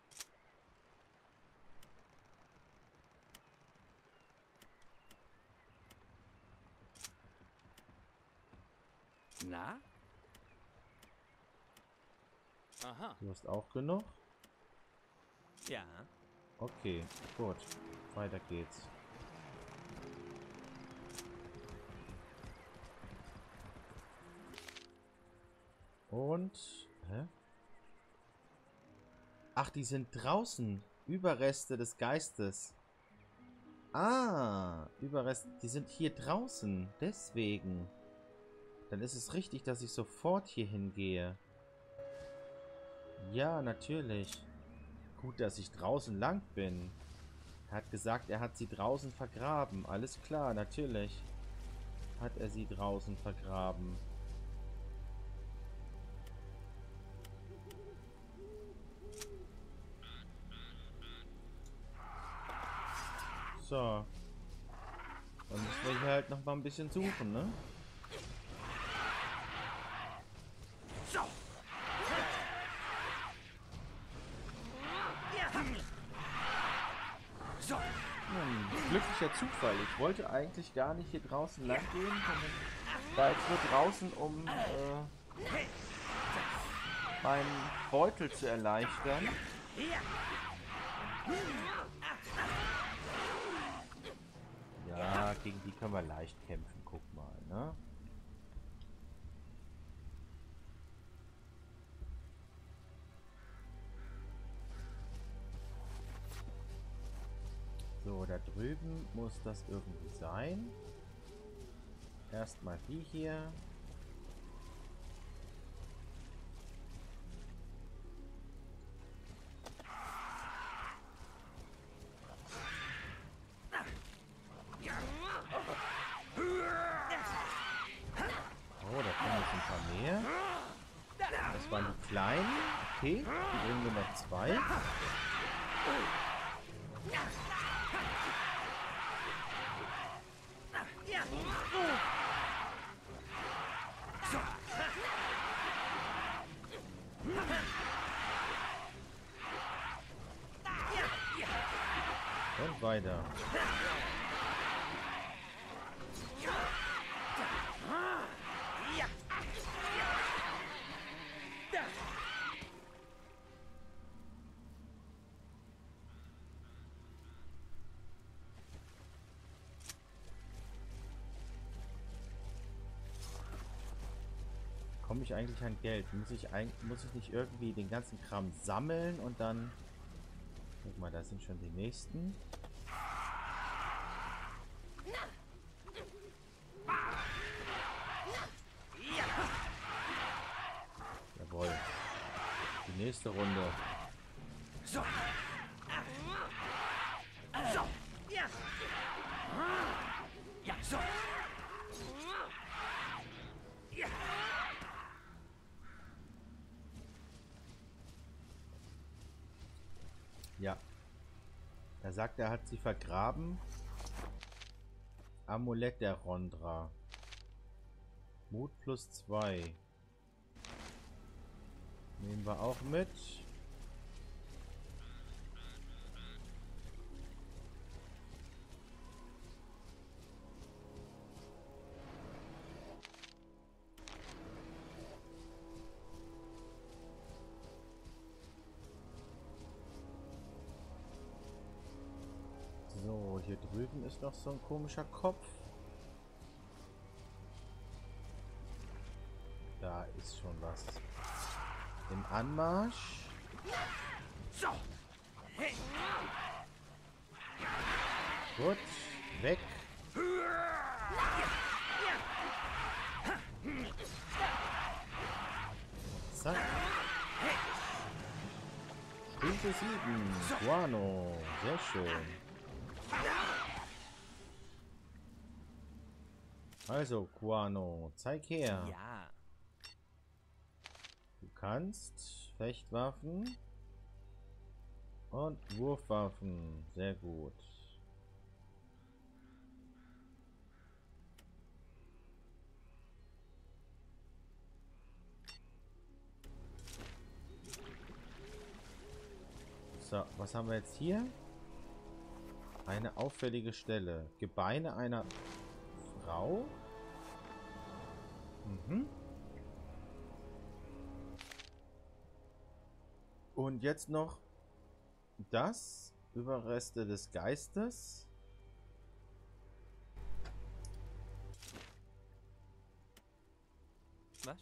Na? Aha. Du hast auch genug? Ja. Okay, gut. Weiter geht's. Und... Hä? Ach, die sind draußen. Überreste des Geistes. Ah, Überreste. Die sind hier draußen. Deswegen. Dann ist es richtig, dass ich sofort hier hingehe. Ja, natürlich. Gut, dass ich draußen lang bin. Er hat gesagt, er hat sie draußen vergraben. Alles klar, natürlich. Hat er sie draußen vergraben. So. Dann müssen wir hier halt noch mal ein bisschen suchen, ne? Hm, glücklicher Zufall. Ich wollte eigentlich gar nicht hier draußen lang gehen, sondern war jetzt nur draußen, um äh, meinen Beutel zu erleichtern. Ja, gegen die können wir leicht kämpfen, guck mal, ne? So, da drüben muss das irgendwie sein. Erstmal die hier. Oh, da kommen jetzt ein paar mehr. Das waren die kleinen. Okay, die bringen wir noch zwei. Und weiter. Komme ich eigentlich an Geld? Muss ich eigentlich, muss ich nicht irgendwie den ganzen Kram sammeln und dann... Guck mal, da sind schon die nächsten. Jawohl. Die nächste Runde. So. So. Ja. Ja, so. Ja. Ja. Er sagt, er hat sie vergraben. Amulett der Rondra. Mut plus zwei. Nehmen wir auch mit. So, hier drüben ist noch so ein komischer Kopf. Da ist schon was im Anmarsch. So. Hey. Gut, weg. Zack. Stufe sieben. Guano. Sehr schön. Also, Guano, zeig her. Ja. kannst Fechtwaffen und Wurfwaffen. Sehr gut. So, was haben wir jetzt hier? Eine auffällige Stelle. Gebeine einer Frau? Mhm. Und jetzt noch das. Überreste des Geistes. Was?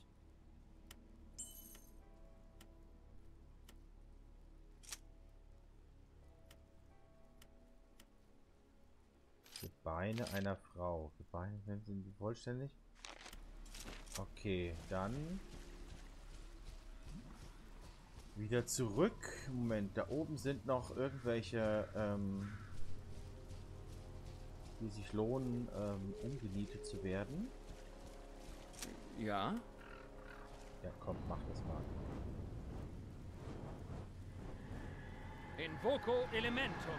Gebeine einer Frau. Gebeine, wenn sind die vollständig? Okay, dann wieder zurück. Moment, da oben sind noch irgendwelche, ähm, die sich lohnen, ähm, umgenietet zu werden. Ja? Ja, komm, mach das mal. Invoco Elementum.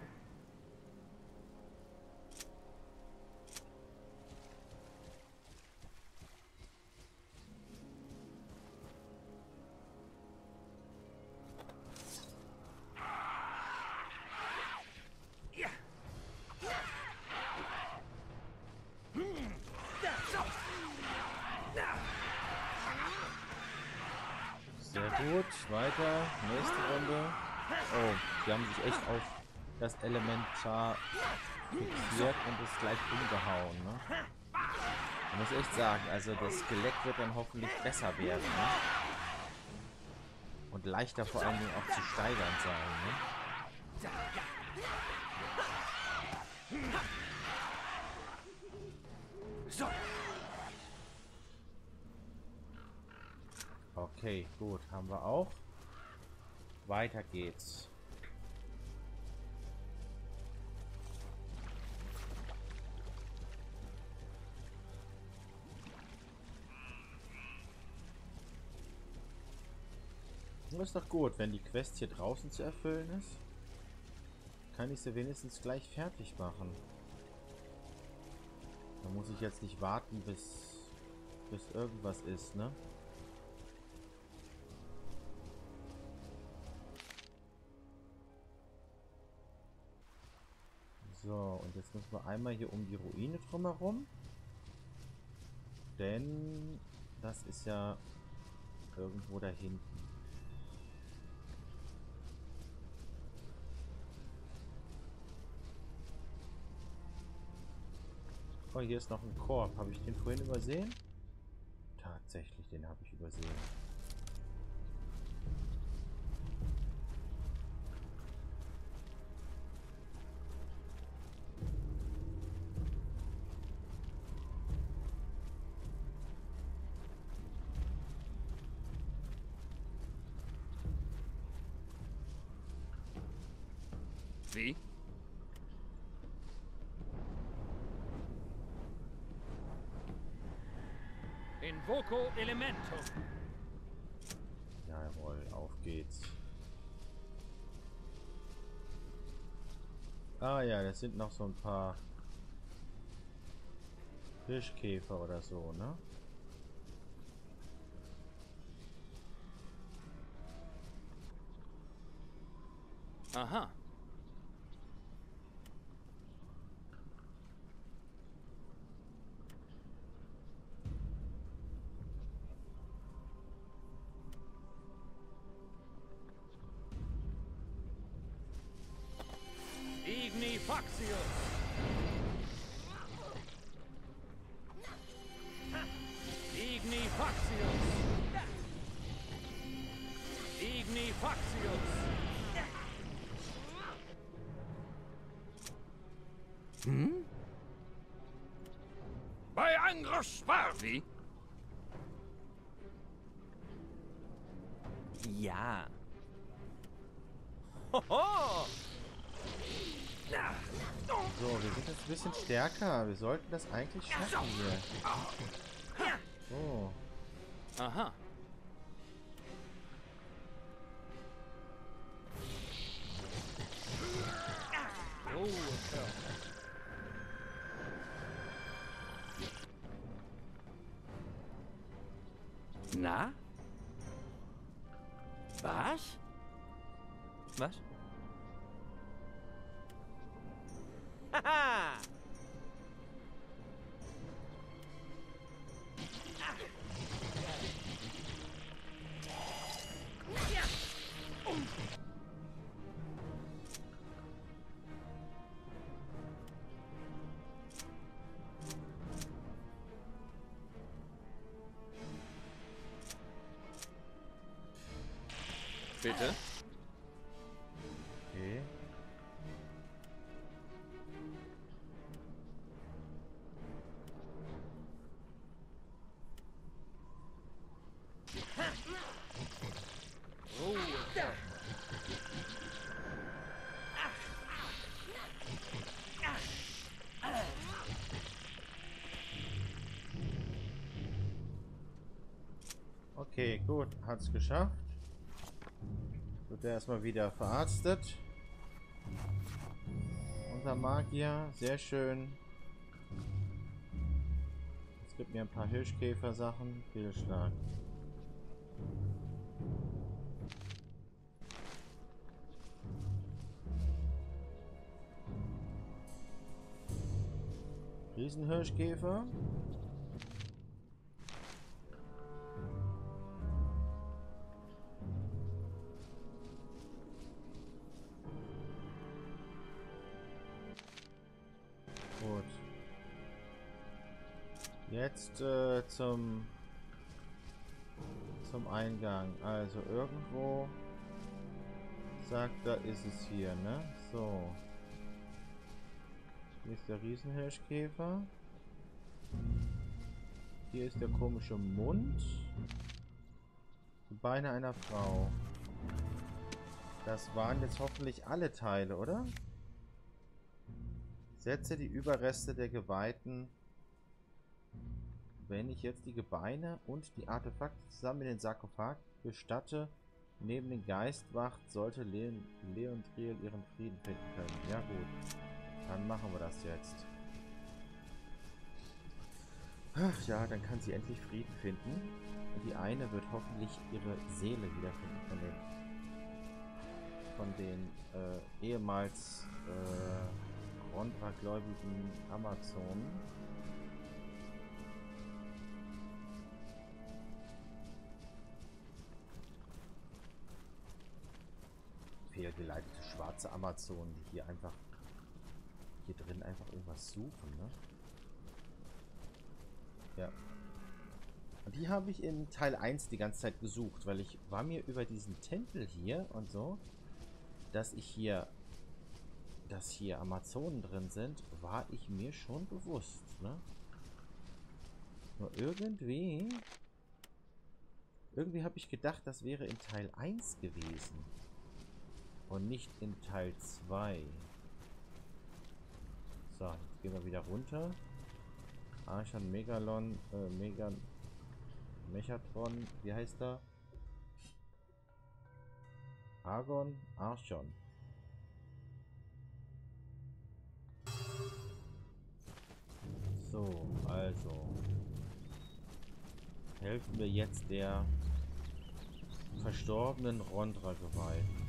Sehr gut, weiter, nächste Runde. Oh, die haben sich echt auf das Elementar fixiert und es gleich umgehauen, ne? Ich muss echt sagen, also das Skelett wird dann hoffentlich besser werden, ne? Und leichter vor allen Dingen auch zu steigern sein, ne? So. Okay, gut, haben wir auch. Weiter geht's. Das ist doch gut, wenn die Quest hier draußen zu erfüllen ist. Kann ich sie wenigstens gleich fertig machen. Da muss ich jetzt nicht warten, bis, bis irgendwas ist, ne? So, und jetzt müssen wir einmal hier um die Ruine drumherum. Denn das ist ja irgendwo da hinten. Oh, hier ist noch ein Korb. Habe ich den vorhin übersehen? Tatsächlich, den habe ich übersehen. Wie? Invoco Elementum. Jawohl, auf geht's. Ah ja, das sind noch so ein paar Fischkäfer oder so, ne? Aha. Ignifaxius. Ignifaxius. Ignifaxius. Hm? Bei Angriff spart! Wie? Ja. Hoho! So, wir sind jetzt ein bisschen stärker. Wir sollten das eigentlich schaffen hier. So. Aha. Was? Was? Haha! Bitte? Okay. Okay, gut, hat's geschafft. Wird er erstmal wieder verarztet. Unser Magier, sehr schön. Es gibt mir ein paar Hirschkäfer-Sachen. Fehlschlag. Riesenhirschkäfer. Gut. Jetzt äh, zum zum Eingang. Also irgendwo sagt, da ist es hier, ne? So. Hier ist der Riesenhirschkäfer. Hier ist der komische Mund. Die Beine einer Frau. Das waren jetzt hoffentlich alle Teile, oder? Setze die Überreste der Geweihten. Wenn ich jetzt die Gebeine und die Artefakte zusammen in den Sarkophag bestatte, neben den Geist wacht, sollte Leon, Leontriel ihren Frieden finden können. Ja gut, dann machen wir das jetzt. Ach ja, dann kann sie endlich Frieden finden. Und die eine wird hoffentlich ihre Seele wiederfinden von den, von den äh, ehemals äh, Rondra-gläubigen Amazonen. Fehlgeleitete schwarze Amazonen, die hier einfach hier drin einfach irgendwas suchen, ne? Ja. Und die habe ich in Teil eins die ganze Zeit gesucht, weil ich war mir über diesen Tempel hier und so, dass ich hier, dass hier Amazonen drin sind, war ich mir schon bewusst, ne? Nur irgendwie, irgendwie habe ich gedacht, das wäre in Teil eins gewesen. Und nicht in Teil zwei. So, jetzt gehen wir wieder runter. Archon, Megalon, äh, Megan, Mechatron, wie heißt er? Argon, Archon. So, also. Helfen wir jetzt der verstorbenen Rondra-Geweihten.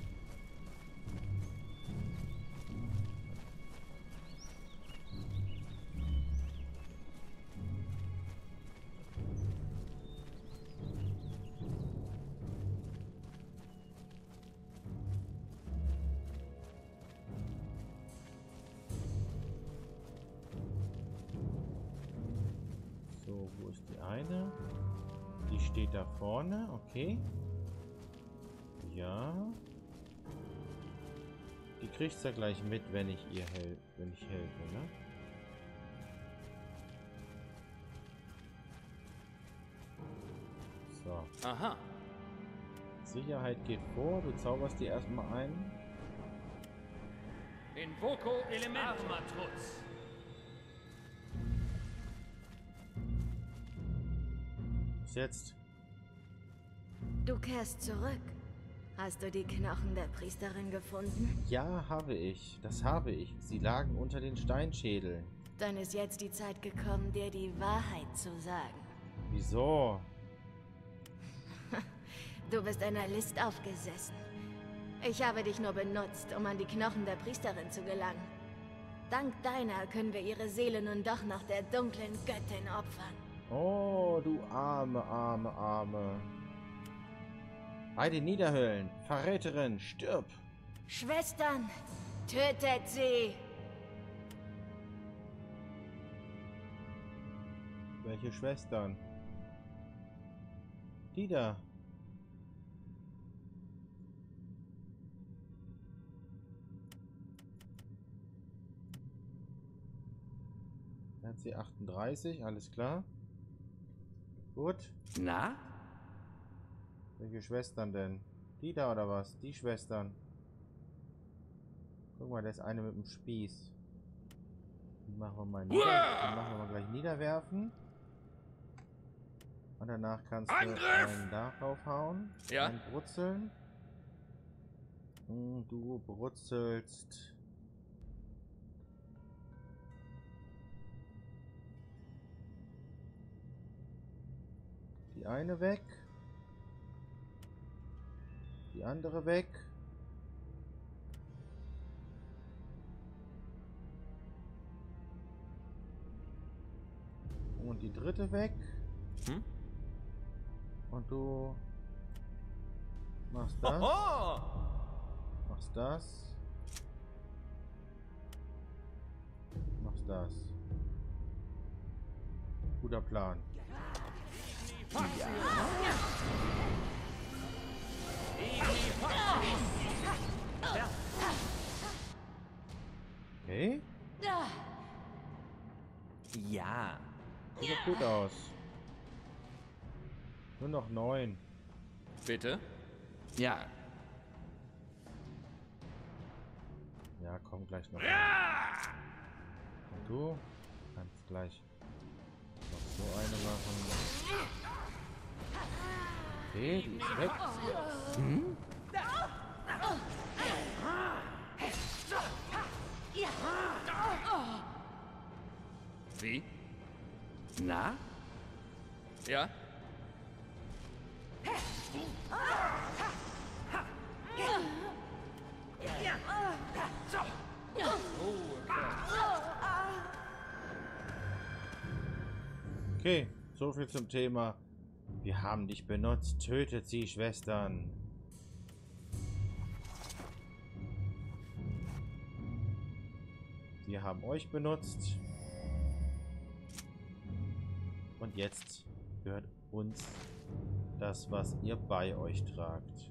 So, wo ist die eine? Die steht da vorne, okay. Ja. Die kriegt's ja gleich mit, wenn ich ihr helfe, wenn ich helfe, ne? So. Aha. Sicherheit geht vor, du zauberst die erstmal ein. Invoco Element Armatrutz. Was jetzt? Du kehrst zurück. Hast du die Knochen der Priesterin gefunden? Ja, habe ich. Das habe ich. Sie lagen unter den Steinschädeln. Dann ist jetzt die Zeit gekommen, dir die Wahrheit zu sagen. Wieso? Du bist einer List aufgesessen. Ich habe dich nur benutzt, um an die Knochen der Priesterin zu gelangen. Dank deiner können wir ihre Seele nun doch noch der dunklen Göttin opfern. Oh, du arme, arme, arme. Beide Niederhöllen, Verräterin, stirb! Schwestern, tötet sie! Welche Schwestern? Die da. R C achtunddreißig, alles klar. Gut. Na? Welche Schwestern denn? Die da oder was? Die Schwestern. Guck mal, da ist eine mit dem Spieß. Die machen wir mal, nieder die machen wir mal gleich niederwerfen. Und danach kannst du einen darauf hauen. Ja. Einen brutzeln. Und du brutzelst. Die eine weg. Die andere weg. Und die dritte weg. Hm? Und du machst das. Oh! Machst das. Machst das. Guter Plan. Ja. Okay. Ja. Sieht doch gut aus. Nur noch neun. Bitte? Ja. Ja, komm gleich noch. Und du kannst gleich noch so eine machen. Okay, die ist weg. Hm? Wie? Na? Ja? Okay, so viel zum Thema. Wir haben dich benutzt. Tötet sie, Schwestern. Wir haben euch benutzt. Und jetzt gehört uns das, was ihr bei euch tragt.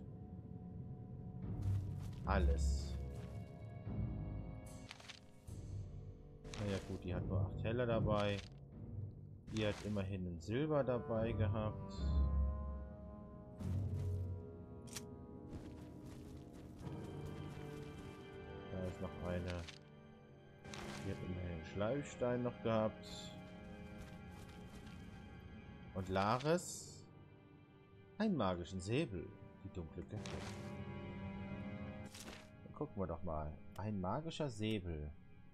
Alles. Naja gut, die hat nur acht Heller dabei. Die hat immerhin ein Silber dabei gehabt. Da ist noch eine. Die hat immerhin einen Schleifstein noch gehabt. Und Laris einen magischen Säbel. Die dunkle Göttin. Dann gucken wir doch mal. Ein magischer Säbel.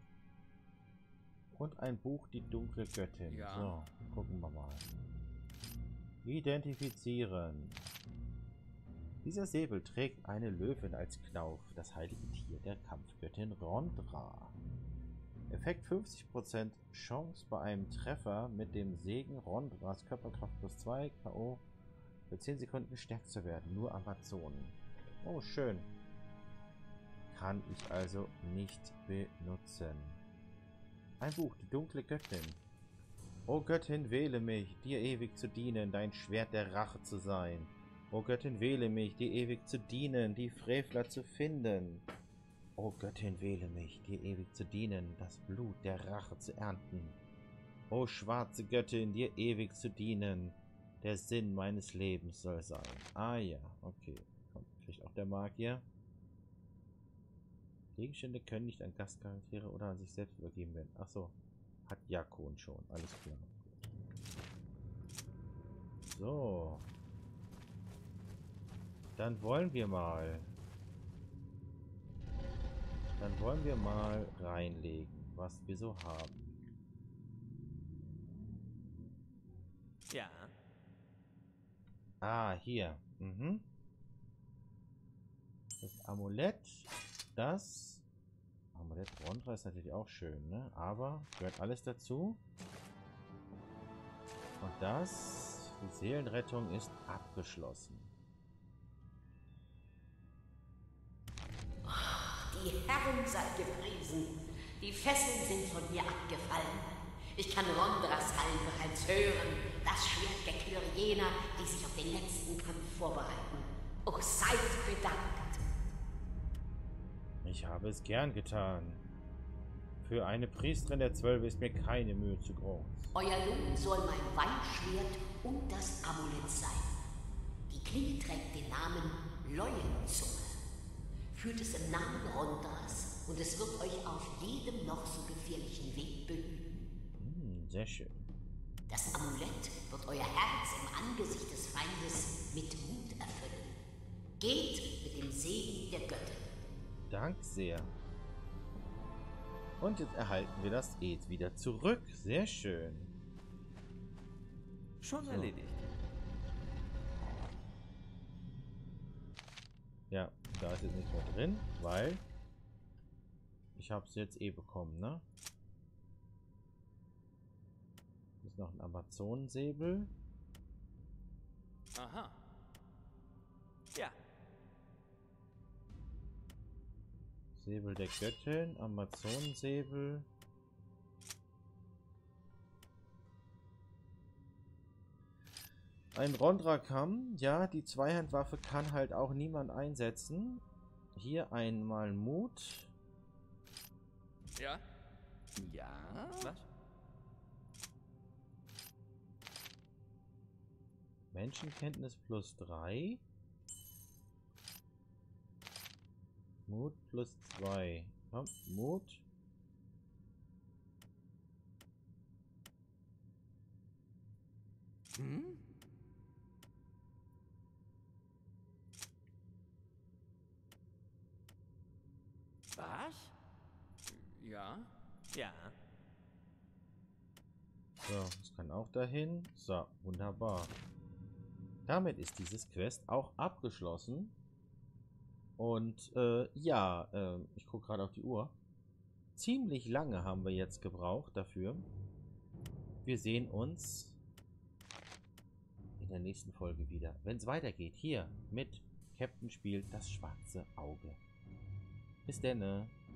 Und ein Buch, die dunkle Göttin. Ja. So, gucken wir mal. Identifizieren. Dieser Säbel trägt eine Löwin als Knauf, das heilige Tier der Kampfgöttin Rondra. Effekt fünfzig Prozent Chance bei einem Treffer mit dem Segen Rondras, Körperkraft plus zwei, K O für zehn Sekunden gestärkt zu werden. Nur Amazonen. Oh, schön. Kann ich also nicht benutzen. Ein Buch, die dunkle Göttin. O Göttin, wähle mich, dir ewig zu dienen, dein Schwert der Rache zu sein. O Göttin, wähle mich, dir ewig zu dienen, die Frevler zu finden. O Göttin, wähle mich, dir ewig zu dienen, das Blut der Rache zu ernten. O schwarze Göttin, dir ewig zu dienen, der Sinn meines Lebens soll sein. Ah ja, okay. Kommt vielleicht auch der Magier. Gegenstände können nicht an Gastcharaktere oder an sich selbst übergeben werden. Ach so, hat Jakon schon. Alles klar. So. Dann wollen wir mal. Dann wollen wir mal reinlegen, was wir so haben. Ja. Ah, hier. Mhm. Amulett. Das Amulett Rondra ist natürlich auch schön, ne? Aber gehört alles dazu. Und das, die Seelenrettung ist abgeschlossen. Die Herren sei gepriesen. Die Fesseln sind von mir abgefallen. Ich kann Rondras Hallen bereits hören. Das Schwertgeklirr jener, die sich auf den letzten Kampf vorbereiten. Oh, seid bedankt. Ich habe es gern getan. Für eine Priesterin der Zwölf ist mir keine Mühe zu groß. Euer Lohn soll mein Weinschwert und das Amulett sein. Die Klinge trägt den Namen Leuenzunge. Führt es im Namen Rondras und es wird euch auf jedem noch so gefährlichen Weg behüten. Hm, sehr schön. Das Amulett wird euer Herz im Angesicht des Feindes mit Mut erfüllen. Geht mit dem Segen der Götter. Dank sehr. Und jetzt erhalten wir das Ed wieder zurück. Sehr schön. Schon So. erledigt. Ja, da ist jetzt nichts mehr drin, weil ich habe es jetzt eh bekommen, ne? Hier ist noch ein Amazonensäbel. Aha. Ja. Säbel der Göttin, Amazonensäbel. Ein Rondra-Kamm, ja, die Zweihandwaffe kann halt auch niemand einsetzen. Hier einmal Mut. Ja? Ja? Was? Menschenkenntnis plus drei. Mut plus zwei. Komm, Mut. Hm? Was? Ja? Ja. So, das kann auch dahin. So, wunderbar. Damit ist dieses Quest auch abgeschlossen. Und äh, ja, äh, ich gucke gerade auf die Uhr. Ziemlich lange haben wir jetzt gebraucht dafür. Wir sehen uns in der nächsten Folge wieder, wenn es weitergeht. Hier mit Captain spielt das schwarze Auge. Bis denne.